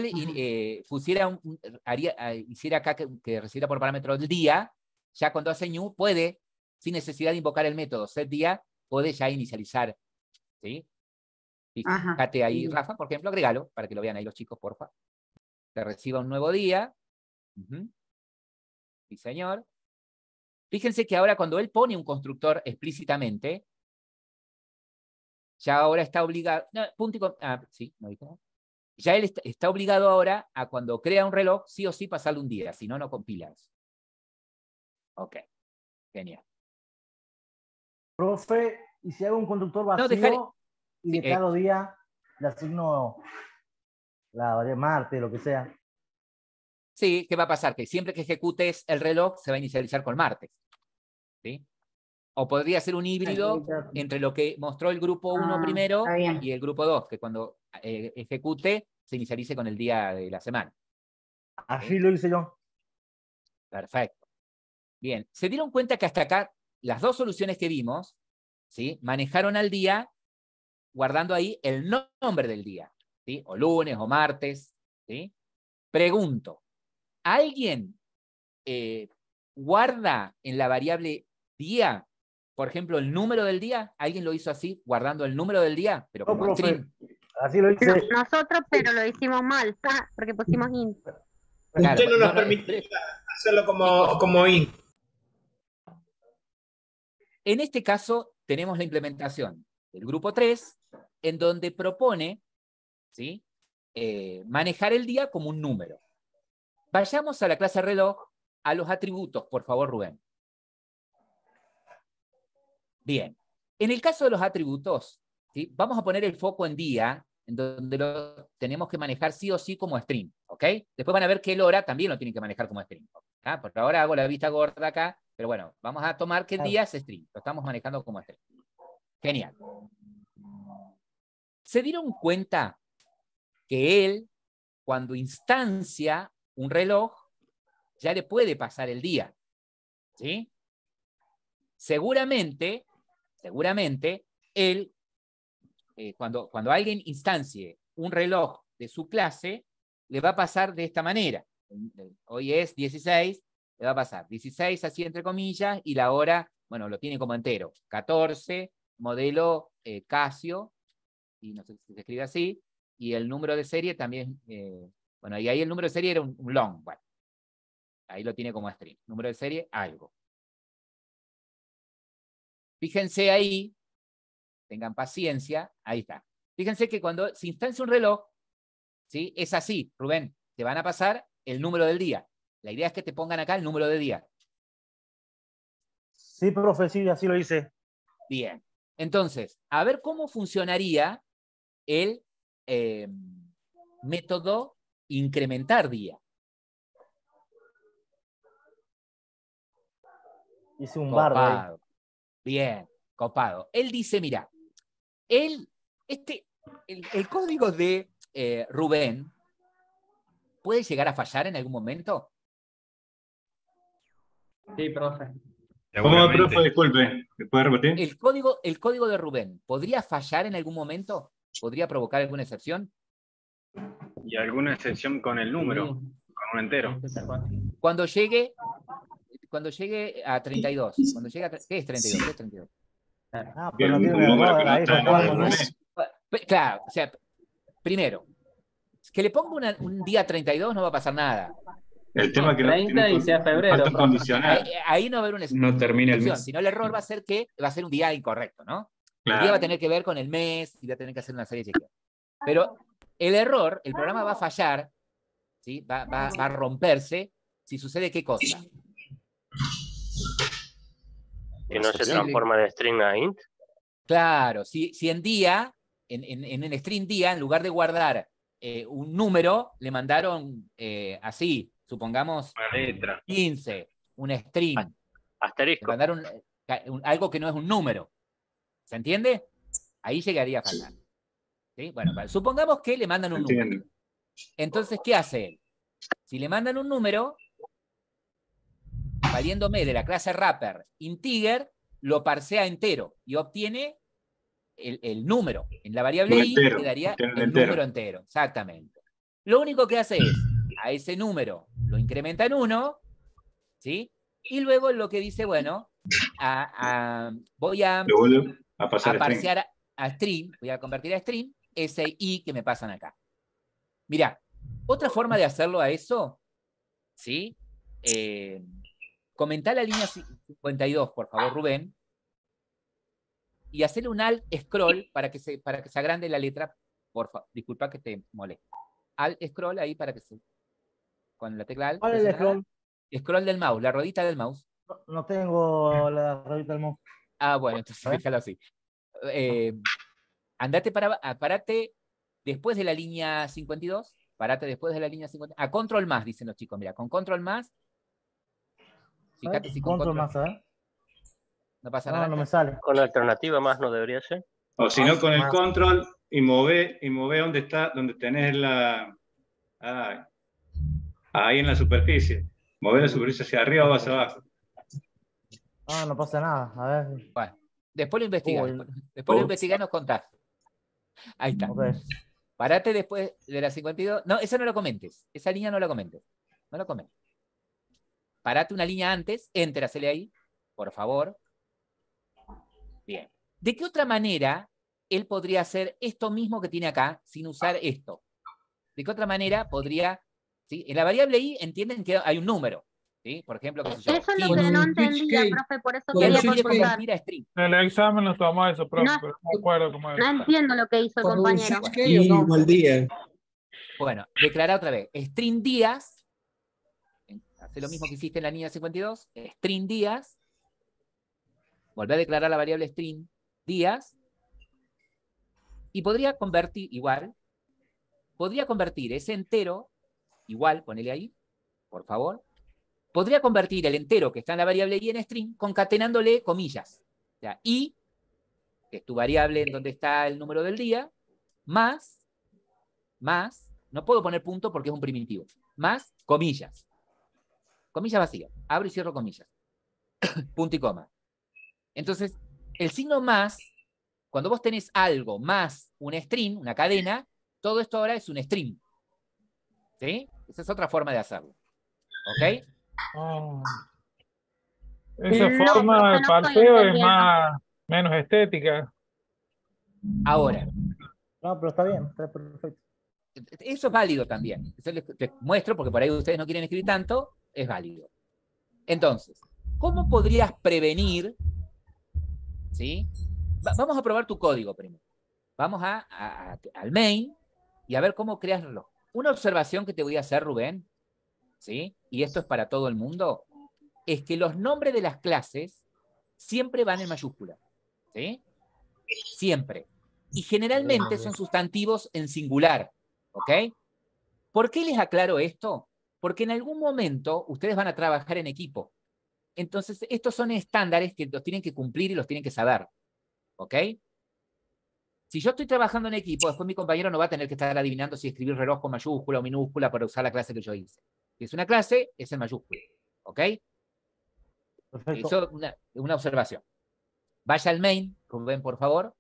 hiciera acá que recibiera por parámetro el día, ya cuando hace new puede, sin necesidad de invocar el método setDía, puede ya inicializar. ¿Sí? Fíjate ahí, Rafa, por ejemplo, agregalo para que lo vean ahí los chicos, porfa. Que reciba un nuevo día. Sí, señor. Fíjense que ahora cuando él pone un constructor explícitamente, ya ahora está obligado. No, sí, no dije nada. Ya él está obligado ahora a cuando crea un reloj, sí o sí pasarle un día, si no, no compila eso. Ok, genial. Profe, ¿y si hago un conductor vacío y de cada día le asigno la variable Marte, lo que sea? Sí, ¿qué va a pasar? Que siempre que ejecutes el reloj se va a inicializar con martes. ¿Sí? O podría ser un híbrido entre lo que mostró el grupo 1 primero y el grupo 2, que cuando ejecute se inicialice con el día de la semana. Así lo hice yo. Perfecto. Bien, se dieron cuenta que hasta acá las dos soluciones que vimos, ¿sí? Manejaron al día guardando ahí el nombre del día, ¿sí? O lunes o martes. ¿Sí? Pregunto, ¿alguien guarda en la variable día, por ejemplo, el número del día? ¿Alguien lo hizo así, guardando el número del día? Pero como string. Así lo hice. Nosotros, pero lo hicimos mal, porque pusimos int. Usted no nos permite hacerlo como int. En este caso, tenemos la implementación del grupo 3, en donde propone, ¿sí? Manejar el día como un número. Vayamos a la clase reloj, a los atributos, por favor, Rubén. Bien. En el caso de los atributos, ¿sí? Vamos a poner el foco en día, en donde lo tenemos que manejar sí o sí como string. ¿Ok? Después van a ver que el hora también lo tienen que manejar como string. ¿Ah? Por ahora hago la vista gorda acá, pero bueno, vamos a tomar que el día es string. Lo estamos manejando como string. Genial. ¿Se dieron cuenta que él, cuando instancia un reloj, ya le puede pasar el día? ¿Sí? Seguramente, él, cuando alguien instancie un reloj de su clase, le va a pasar de esta manera. Hoy es 16, le va a pasar 16 así entre comillas, y la hora, bueno, lo tiene como entero. 14, modelo Casio, y no sé si se escribe así, y el número de serie también, bueno, y ahí el número de serie era un long, bueno, ahí lo tiene como string. Número de serie, algo. Fíjense ahí, tengan paciencia, ahí está. Fíjense que cuando se instancia un reloj, ¿sí? Es así, Rubén, te van a pasar el número del día. La idea es que te pongan acá el número de día. Sí, profe, sí, así lo hice. Bien. Entonces, a ver cómo funcionaría el método incrementar día. Hice un bardo ahí. Bien, copado. Él dice, mira, el código de Rubén puede llegar a fallar en algún momento. Sí, profe. ¿Cómo, profe? Disculpe, ¿me puede repetir? El código de Rubén, ¿podría fallar en algún momento? ¿Podría provocar alguna excepción? Y alguna excepción con el número, con un entero. Cuando llegue a 32. Cuando llegue a, ¿qué es 32? ¿Qué es 32? Pero no tiene error, ahí Claro, o sea, primero, que le ponga un día 32 no va a pasar nada. El tema que 30 y sea febrero. Ahí no va a haber una excepción. No termina el mes. Sino el error va a ser que va a ser un día incorrecto, ¿no? Claro. El día va a tener que ver con el mes y va a tener que hacer una serie de chequeos. Pero el error, el programa va a fallar, ¿sí? Va a romperse si sucede qué cosa. ¿Que no se transforma de string a int? Claro, si en día, en el string día, en lugar de guardar un número, le mandaron así, supongamos una letra. 15, un string. Asterisco. Le mandaron algo que no es un número. ¿Se entiende? Ahí llegaría a faltar. ¿Sí? Bueno, supongamos que le mandan un número. Entonces, ¿qué hace él? Si le mandan un número, valiéndome de la clase wrapper integer, lo parsea entero y obtiene el número. En la variable i quedaría el número entero. Exactamente. Lo único que hace es, a ese número lo incrementa en 1, ¿sí? Y luego lo que dice, bueno, voy a parsear a string, voy a convertir a string ese i que me pasan acá. Mirá, otra forma de hacerlo a eso, ¿sí? Comentá la línea 52, por favor, Rubén, y hacerle un alt scroll para que se agrande la letra, por favor. Disculpa que te moleste. Alt scroll ahí para que se... Con la tecla alt. ¿Cuál es el scroll? Scroll del mouse, la rodita del mouse. No tengo la rodita del mouse. Ah, bueno, entonces déjalo así. Parate después de la línea 52. Parate después de la línea 52. A control más, dicen los chicos. Mira, con control más. Fíjate si con control más, ¿eh? No pasa nada. No me sale. Con alternativa más no debería ser. O si no, con el control y move donde está, donde tenés la... ahí en la superficie. Mover la superficie hacia arriba o hacia abajo. No pasa nada. A ver. Bueno, después lo investigás. Después lo investigás y nos contás. Ahí está. Okay. Parate después de la 52. No, esa no lo comentes. Esa línea no la comentes. No lo comentes. Parate una línea antes. Enter, hacele ahí. Por favor. Bien. ¿De qué otra manera él podría hacer esto mismo que tiene acá sin usar esto? ¿De qué otra manera podría... ¿sí? En la variable i entienden que hay un número. ¿Sí? Por ejemplo, qué sé yo. Eso es lo que no entendía, profe, por eso quería consultar. En el examen nos tomó eso, profe, pero no me acuerdo cómo es. No entiendo lo que hizo el compañero. Bueno, declara otra vez. String días. Hace lo mismo que hiciste en la línea 52. String días. Volver a declarar la variable string días. Y podría convertir, igual, podría convertir ese entero, igual, ponele ahí, por favor. Podría convertir el entero que está en la variable i en string, concatenándole comillas. O sea, i, que es tu variable en donde está el número del día, más, no puedo poner punto porque es un primitivo, más comillas. Comillas vacías. Abro y cierro comillas. Punto y coma. Entonces, el signo más, cuando vos tenés algo más un string, una cadena, todo esto ahora es un string. ¿Sí? Esa es otra forma de hacerlo. ¿Ok? Esa forma de parseo es menos estética. Ahora. No, pero está bien, está perfecto. Eso es válido también. Eso les muestro, porque por ahí ustedes no quieren escribir tanto, es válido. Entonces, ¿cómo podrías prevenir? ¿Sí? Vamos a probar tu código primero. Vamos al main y a ver cómo creas el reloj. Una observación que te voy a hacer, Rubén, ¿sí? Y esto es para todo el mundo, es que los nombres de las clases siempre van en mayúscula. ¿Sí? Siempre. Y generalmente son sustantivos en singular. ¿Ok? ¿Por qué les aclaro esto? Porque en algún momento ustedes van a trabajar en equipo. Entonces, estos son estándares que los tienen que cumplir y los tienen que saber. ¿Ok? Si yo estoy trabajando en equipo, después mi compañero no va a tener que estar adivinando si escribir reloj con mayúscula o minúscula para usar la clase que yo hice. Si es una clase, es en mayúscula. ¿Ok? Perfecto. Eso una observación. Vaya al main, Rubén, por favor.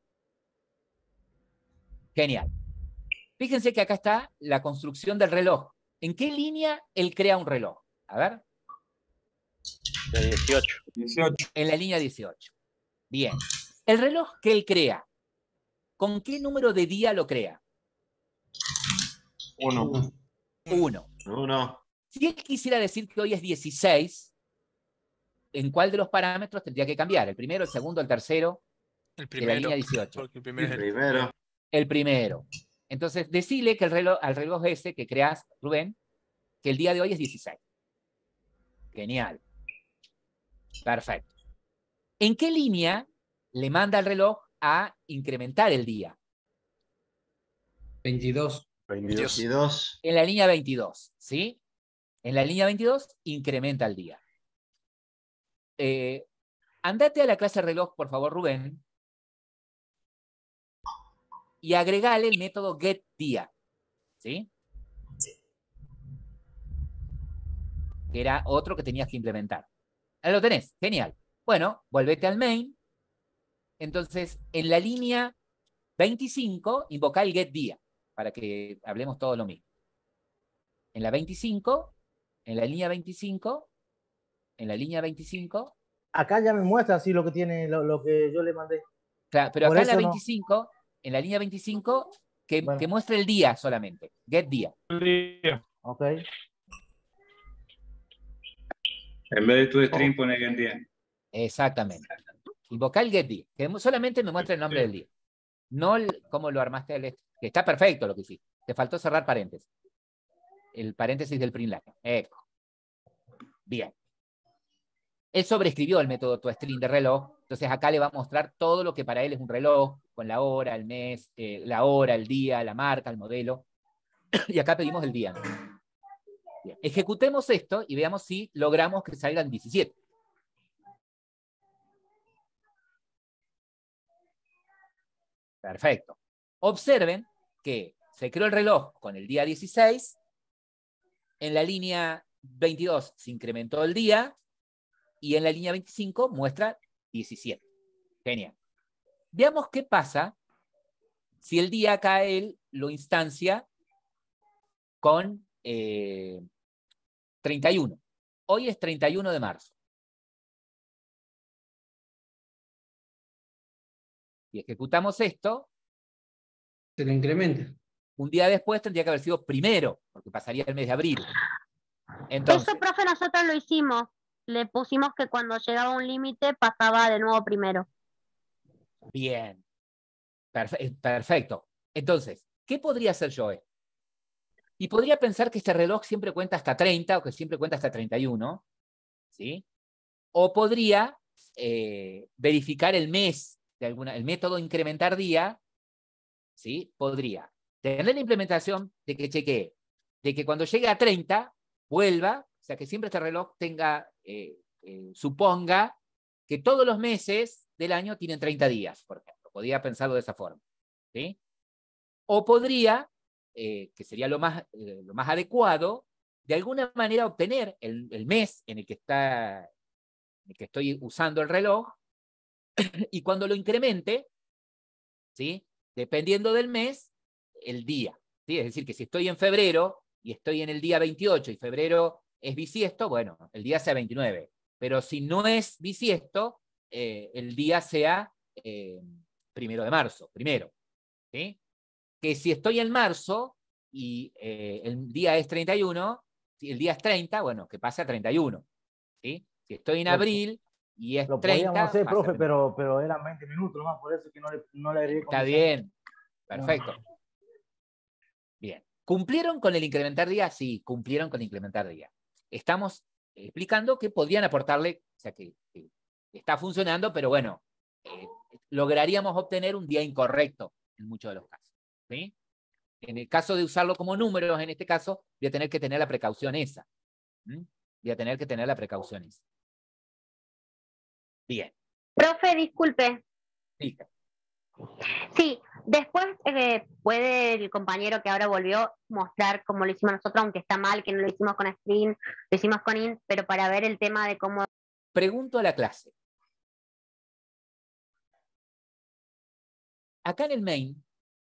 Genial. Fíjense que acá está la construcción del reloj. ¿En qué línea él crea un reloj? A ver. La 18. En la línea 18. Bien. El reloj que él crea, ¿con qué número de día lo crea? 1. 1. Si él quisiera decir que hoy es 16, ¿en cuál de los parámetros tendría que cambiar? ¿El primero, el segundo, el tercero? El De la primero. línea 18. Porque el primero es el Primero. El primero. Entonces, decile que al reloj ese que creas, Rubén, que el día de hoy es 16. Genial. Perfecto. ¿En qué línea le manda el reloj a incrementar el día? 22. 22. En la línea 22, ¿sí? En la línea 22 incrementa el día. Andate a la clase reloj, por favor, Rubén, y agregale el método getDía, ¿sí? Que era otro que tenías que implementar. Ahí lo tenés, genial. Bueno, volvete al main. Entonces, en la línea 25, invoca el getDía, para que hablemos todo lo mismo. En la 25, en la línea 25, en la línea 25. Acá ya me muestra así lo que tiene, lo que yo le mandé. Claro, pero Por acá en la eso no. 25, en la línea 25, que muestre el día solamente. getDía. Ok. En vez de tu string, pone getDía. Exactamente. Invoca el getDía, que solamente me muestra el nombre del día. No cómo lo armaste, que está perfecto lo que hiciste. Te faltó cerrar paréntesis. El paréntesis del print line. Eco. Bien. Él sobreescribió el método toString de reloj, entonces acá le va a mostrar todo lo que para él es un reloj, con la hora, el mes, la hora, el día, la marca, el modelo. Y acá pedimos el día, ¿no? Bien. Ejecutemos esto y veamos si logramos que salgan 17. Perfecto. Observen que se creó el reloj con el día 16, en la línea 22 se incrementó el día, y en la línea 25 muestra 17. Genial. Veamos qué pasa si el día acá él lo instancia con 31. Hoy es 31 de marzo. Y ejecutamos esto. Se le incrementa. Un día después tendría que haber sido primero, porque pasaría el mes de abril. Entonces, eso, profe, nosotros lo hicimos. Le pusimos que cuando llegaba un límite pasaba de nuevo primero. Bien. Perfecto. Entonces, ¿qué podría hacer yo? Y podría pensar que este reloj siempre cuenta hasta 30 o que siempre cuenta hasta 31. ¿Sí? O podría verificar el mes, el método incrementar día. ¿Sí? Podría tener la implementación de que chequee, de que cuando llegue a 30, vuelva, o sea, que siempre este reloj tenga, suponga que todos los meses del año tienen 30 días, por ejemplo. Podría pensarlo de esa forma. ¿Sí? O podría, que sería lo más adecuado, de alguna manera obtener el mes en el que estoy usando el reloj, y cuando lo incremente, ¿sí? Dependiendo del mes, el día. ¿Sí? Es decir, que si estoy en febrero y estoy en el día 28 y febrero es bisiesto, bueno, el día sea 29. Pero si no es bisiesto, el día sea 1 de marzo, primero. ¿Sí? Que si estoy en marzo y el día es 31, si el día es 30, bueno, que pase a 31. ¿Sí? Si estoy en abril y es 30... Lo podíamos hacer, profe, pero eran 20 minutos nomás, por eso que no le agregué. Está bien, perfecto. Bien. ¿Cumplieron con el incrementar día? Sí, cumplieron con el incrementar día. Estamos explicando que podrían aportarle, o sea, que está funcionando, pero bueno, lograríamos obtener un día incorrecto en muchos de los casos. ¿Sí? En el caso de usarlo como números, en este caso, voy a tener que tener la precaución esa. Voy a tener que tener la precaución esa. Bien. Profe, disculpe. Sí. Sí, después puede el compañero que ahora volvió mostrar cómo lo hicimos nosotros, aunque está mal que no lo hicimos con string, lo hicimos con int, pero para ver el tema de cómo pregunto a la clase. Acá en el main,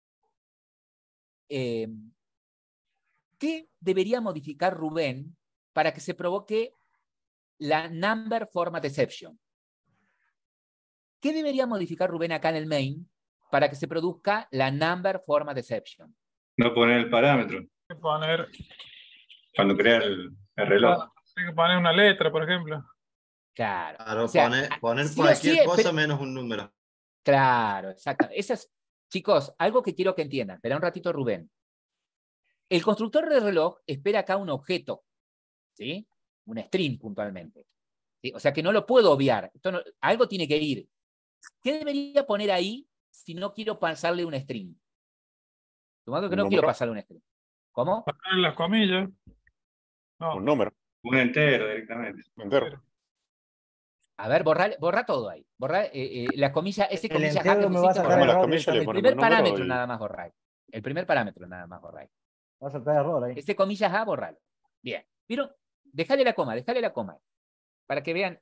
¿qué debería modificar Rubén para que se provoque la number format exception? ¿Qué debería modificar Rubén acá en el main para que se produzca la number format exception? No poner el parámetro. Hay que poner, Cuando crea el reloj. hay que poner una letra, por ejemplo. Claro. Claro, O sea, poner sí o cualquier sí, cosa pero- menos un número. Claro, exacto. Chicos, algo que quiero que entiendan. Espera un ratito, Rubén. El constructor de reloj espera acá un objeto, ¿sí? Un string puntualmente. ¿Sí? O sea que no lo puedo obviar. Algo tiene que ir. ¿Qué debería poner ahí si no quiero pasarle un string? Tomando que Un no quiero número. pasarle un string. ¿Cómo? Poner las comillas. No. Un número. Un entero directamente. Entero. A ver, borra todo ahí. Borra la comilla, ese El comilla entero que me va a pusiste, sacar borralo. Las error comillas le El directamente. ponemos primer el número parámetro y nada más borrar. El primer parámetro nada más borrar. Va a saltar error ahí. Ese comillas A, borralo. Bien. ¿Vieron? Dejale la coma. Para que vean.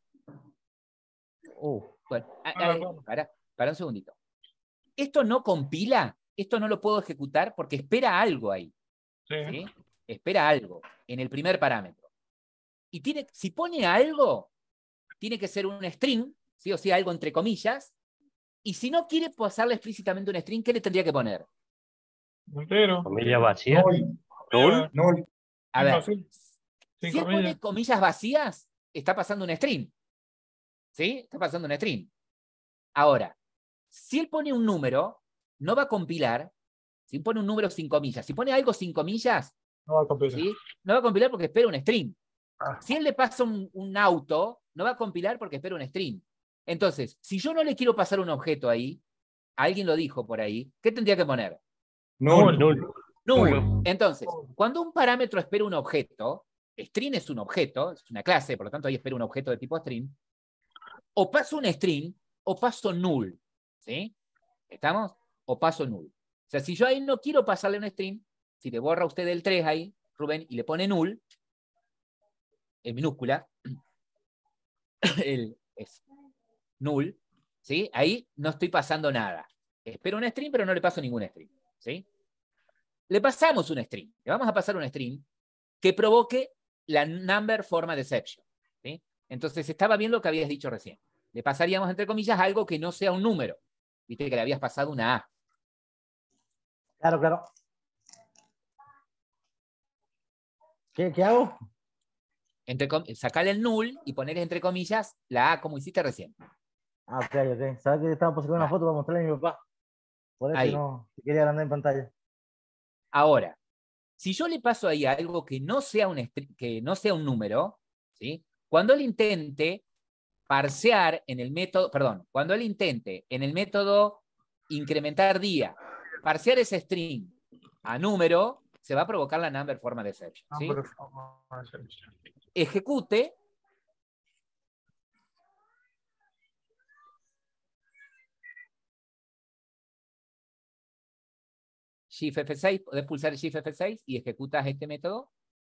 Bueno, para un segundito. Esto no compila, esto no lo puedo ejecutar porque espera algo ahí. ¿Sí? Espera algo en el primer parámetro. Y si pone algo, tiene que ser un string, ¿sí? O sea, algo entre comillas. Y si no quiere pasarle explícitamente un string, ¿qué le tendría que poner? Entero. Comilla vacía. Null. A ver, Sin si él pone comillas vacías, está pasando un string. ¿Sí? Está pasando un string. Ahora, si él pone un número, no va a compilar. Si pone un número sin comillas, si pone algo sin comillas, No va a compilar. ¿sí? No va a compilar porque espera un string. Si él le pasa un auto, no va a compilar porque espera un string. Entonces, si yo no le quiero pasar un objeto ahí, alguien lo dijo por ahí, ¿qué tendría que poner? Null. Null. Entonces, cuando un parámetro espera un objeto, string es un objeto, es una clase, por lo tanto ahí espera un objeto de tipo string, o paso un string o paso null. ¿Sí? ¿Estamos? O paso null. O sea, si yo ahí no quiero pasarle un string, si le borra usted el 3 ahí, Rubén, y le pone null, en minúscula, es null, ¿sí? Ahí no estoy pasando nada. Espero un string, pero no le paso ningún string. ¿Sí? Le pasamos un string. Le vamos a pasar un string que provoque la number format exception. ¿Sí? Entonces estaba bien lo que habías dicho recién. Le pasaríamos, entre comillas, algo que no sea un número. Viste que le habías pasado una A. Claro. ¿Qué hago? Sacarle el null y poner entre comillas la A como hiciste recién. Ok. ¿Sabes que estaba sacando una foto para mostrarle a mi papá? Por eso Ahí. no quería agrandar en pantalla. Ahora, si yo le paso ahí algo que no sea un número, ¿sí? Cuando él intente parsear en el método, cuando él intente en el método incrementar día, parsear ese string a número, se va a provocar la number format exception. ¿Sí? Ejecute. Shift F6, podés pulsar Shift F6 y ejecutas este método.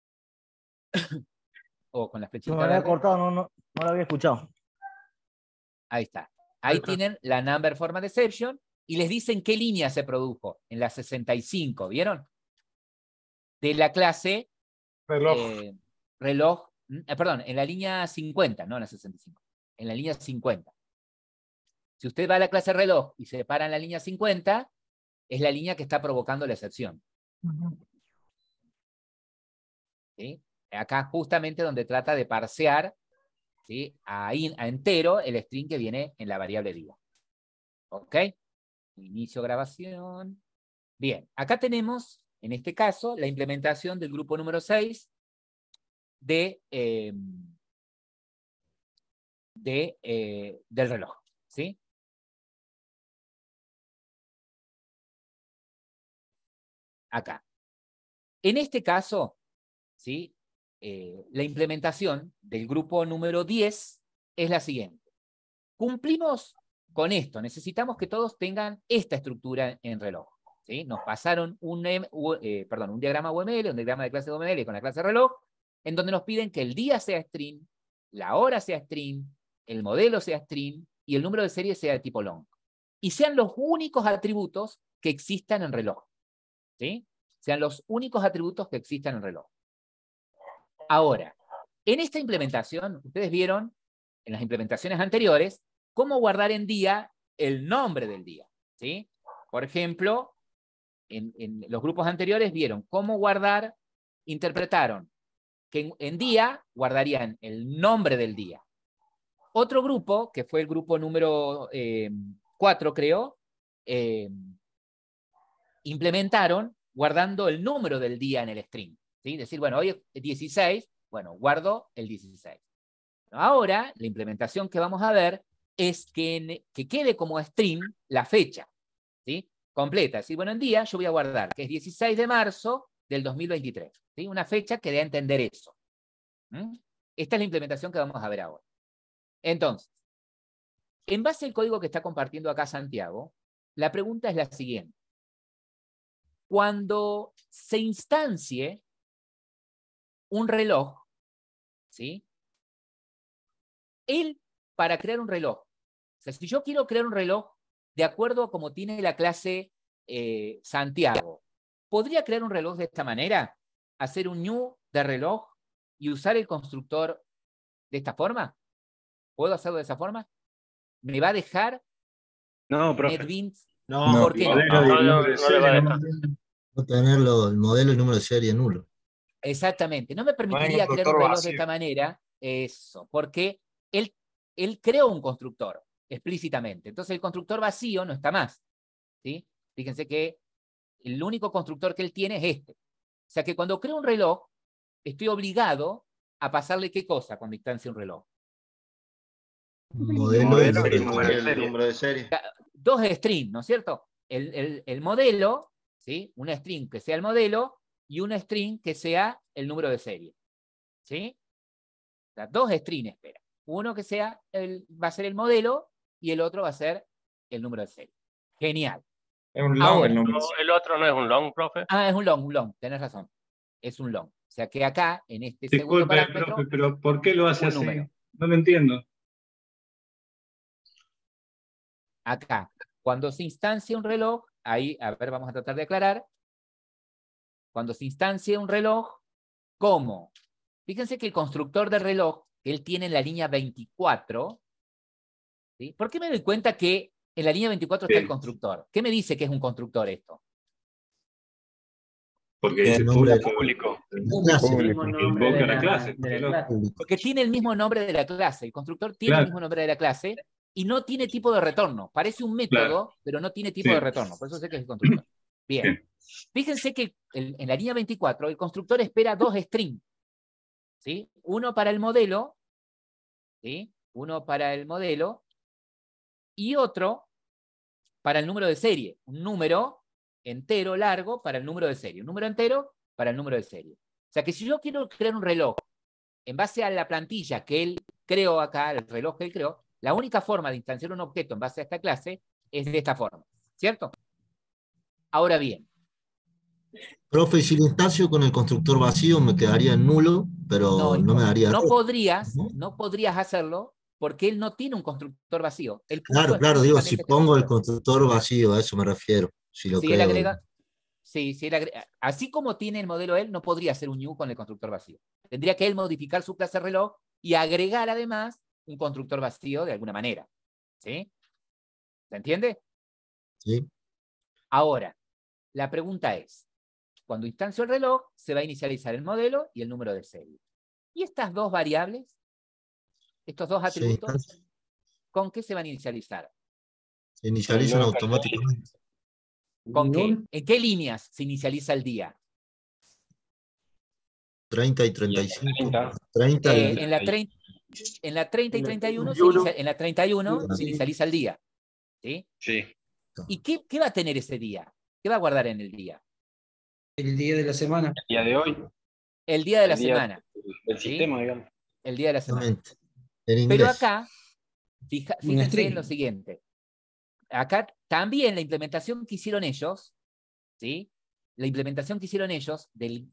O con la flechita. Me había cortado, no lo había escuchado. Ahí está. Ahí tienen la number format exception y les dicen qué línea se produjo. En la 65, ¿vieron? De la clase reloj. Perdón, en la línea 50, no en la 65. En la línea 50. Si usted va a la clase reloj y se para en la línea 50, es la línea que está provocando la excepción. ¿Sí? Acá justamente donde trata de parsear, ¿sí? a entero el string que viene en la variable día. ¿Ok? Inicio grabación. Bien, acá tenemos, en este caso, la implementación del grupo número 6 del reloj. ¿Sí? Acá. En este caso, ¿sí? La implementación del grupo número 10 es la siguiente. Cumplimos con esto. Necesitamos que todos tengan esta estructura en reloj. ¿Sí? Nos pasaron un diagrama UML, un diagrama de clase UML con la clase reloj, en donde nos piden que el día sea string, la hora sea string, el modelo sea string y el número de serie sea de tipo long. Y sean los únicos atributos que existan en reloj. ¿Sí? Sean los únicos atributos que existan en reloj. Ahora, en esta implementación, ustedes vieron en las implementaciones anteriores cómo guardar en día el nombre del día. ¿Sí? Por ejemplo, en los grupos anteriores vieron cómo guardar, interpretaron que en día guardarían el nombre del día. Otro grupo, que fue el grupo número 4, creo, implementaron guardando el número del día en el string. ¿Sí? Decir, bueno, hoy es 16, bueno, guardo el 16. Ahora, la implementación que vamos a ver es que quede como string la fecha. ¿Sí? Completa. Es decir, bueno, en día yo voy a guardar que es 16 de marzo del 2023. ¿Sí? Una fecha que dé a entender eso. Esta es la implementación que vamos a ver ahora. Entonces, en base al código que está compartiendo acá Santiago, la pregunta es la siguiente. Cuando se instancie un reloj, ¿sí? Él, para crear un reloj, o sea, si yo quiero crear un reloj de acuerdo a como tiene la clase Santiago, ¿podría crear un reloj de esta manera? ¿Hacer un new de reloj y usar el constructor de esta forma? ¿Puedo hacerlo de esa forma? ¿Me va a dejar No, profe. NetBeans? No, ¿Por qué no? no le va a dejar. No tenerlo, el modelo y número de serie nulo. Exactamente. No me permitiría crear un reloj de esta manera, eso, porque él creó un constructor explícitamente. Entonces el constructor vacío no está más. ¿Sí? Fíjense que el único constructor que él tiene es este. O sea que cuando creo un reloj, estoy obligado a pasarle ¿qué cosa cuando instancia un reloj? Modelo y el número de serie. Dos strings, ¿no es cierto? El modelo, ¿sí? Un string que sea el modelo y un string que sea el número de serie. ¿Sí? O sea, dos strings espera. Uno que sea va a ser el modelo y el otro va a ser el número de serie. Genial. Es un long. Ahora, el otro no es un long, profe. Ah, es un long, tenés razón. Es un long. O sea que acá, en este segundo segundo parámetro... Profe, pero ¿por qué lo hace así? Número. No lo entiendo. Acá, cuando se instancia un reloj, ahí, a ver, vamos a tratar de aclarar. Cuando se instancia un reloj, ¿cómo? Fíjense que el constructor del reloj, que él tiene en la línea 24, ¿sí? ¿Por qué me doy cuenta que en la línea 24 está el constructor? ¿Qué me dice que es un constructor esto? Porque dice público. Invoca la clase. Porque tiene el mismo nombre de la clase. El constructor tiene el mismo nombre de la clase y no tiene tipo de retorno. Parece un método, pero no tiene tipo de retorno. Por eso sé que es el constructor. Bien. Fíjense que en la línea 24 el constructor espera dos strings. ¿Sí? Uno para el modelo, ¿sí? Uno para el modelo y otro para el número de serie. Un número entero largo para el número de serie. Un número entero para el número de serie. O sea que si yo quiero crear un reloj en base a la plantilla que él creó acá, el reloj que él creó, la única forma de instanciar un objeto en base a esta clase es de esta forma. ¿Cierto? Ahora bien. Profe, si lo instancio con el constructor vacío me quedaría nulo, pero no me daría... No podrías hacerlo porque él no tiene un constructor vacío. Claro, digo, si pongo el constructor vacío, a eso me refiero. Si lo creo. Él agrega, así como tiene el modelo él, no podría hacer un new con el constructor vacío. Tendría que él modificar su clase reloj y agregar además un constructor vacío de alguna manera. ¿Sí? ¿Se entiende? Sí. Ahora, la pregunta es, cuando instancio el reloj, se va a inicializar el modelo y el número de serie. ¿Y estas dos variables, estos dos atributos, con qué se van a inicializar? Se inicializan automáticamente. ¿Con qué? ¿En qué líneas se inicializa el día? 30 y 35. 30 en la 30 y 31, en la 31 se inicializa el día. ¿Sí? Sí. ¿Y qué va a tener ese día? ¿Qué va a guardar en el día? El día de la semana. El día de hoy. El día de la semana. El sistema, digamos. El día de la semana. Pero acá, fíjense en lo siguiente. Acá también la implementación que hicieron ellos, ¿sí? La implementación que hicieron ellos del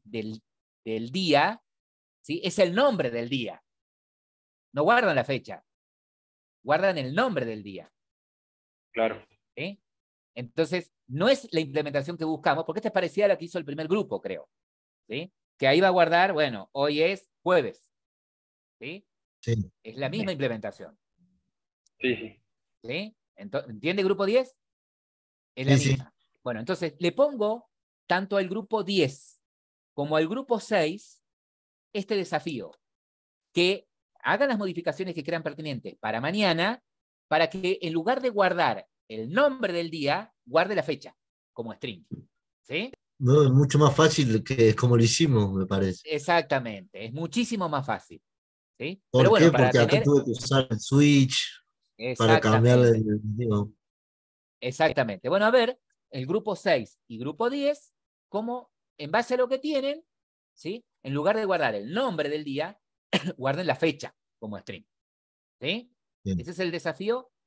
día, ¿sí? Es el nombre del día. No guardan la fecha. guardan el nombre del día. Claro. ¿Sí? Entonces, no es la implementación que buscamos, porque esta es parecida a la que hizo el primer grupo, creo. ¿Sí? Que ahí va a guardar, bueno, hoy es jueves. ¿Sí? Sí. Es la misma implementación. Sí, sí. ¿Sí? ¿Entiende grupo 10? Es la misma. Sí. Bueno, entonces le pongo tanto al grupo 10 como al grupo 6 este desafío. Que hagan las modificaciones que crean pertinentes para mañana, para que en lugar de guardar el nombre del día, guarde la fecha como string. ¿Sí? No, es mucho más fácil que como lo hicimos, me parece. Exactamente, es muchísimo más fácil. ¿Sí? ¿Por Pero bueno, qué? para Porque acá tener... tuve que usar el switch para cambiarle el idioma. Exactamente. Bueno, a ver, el grupo 6 y grupo 10, cómo en base a lo que tienen, ¿sí? En lugar de guardar el nombre del día, guarden la fecha como string. ¿Sí? Bien. Ese es el desafío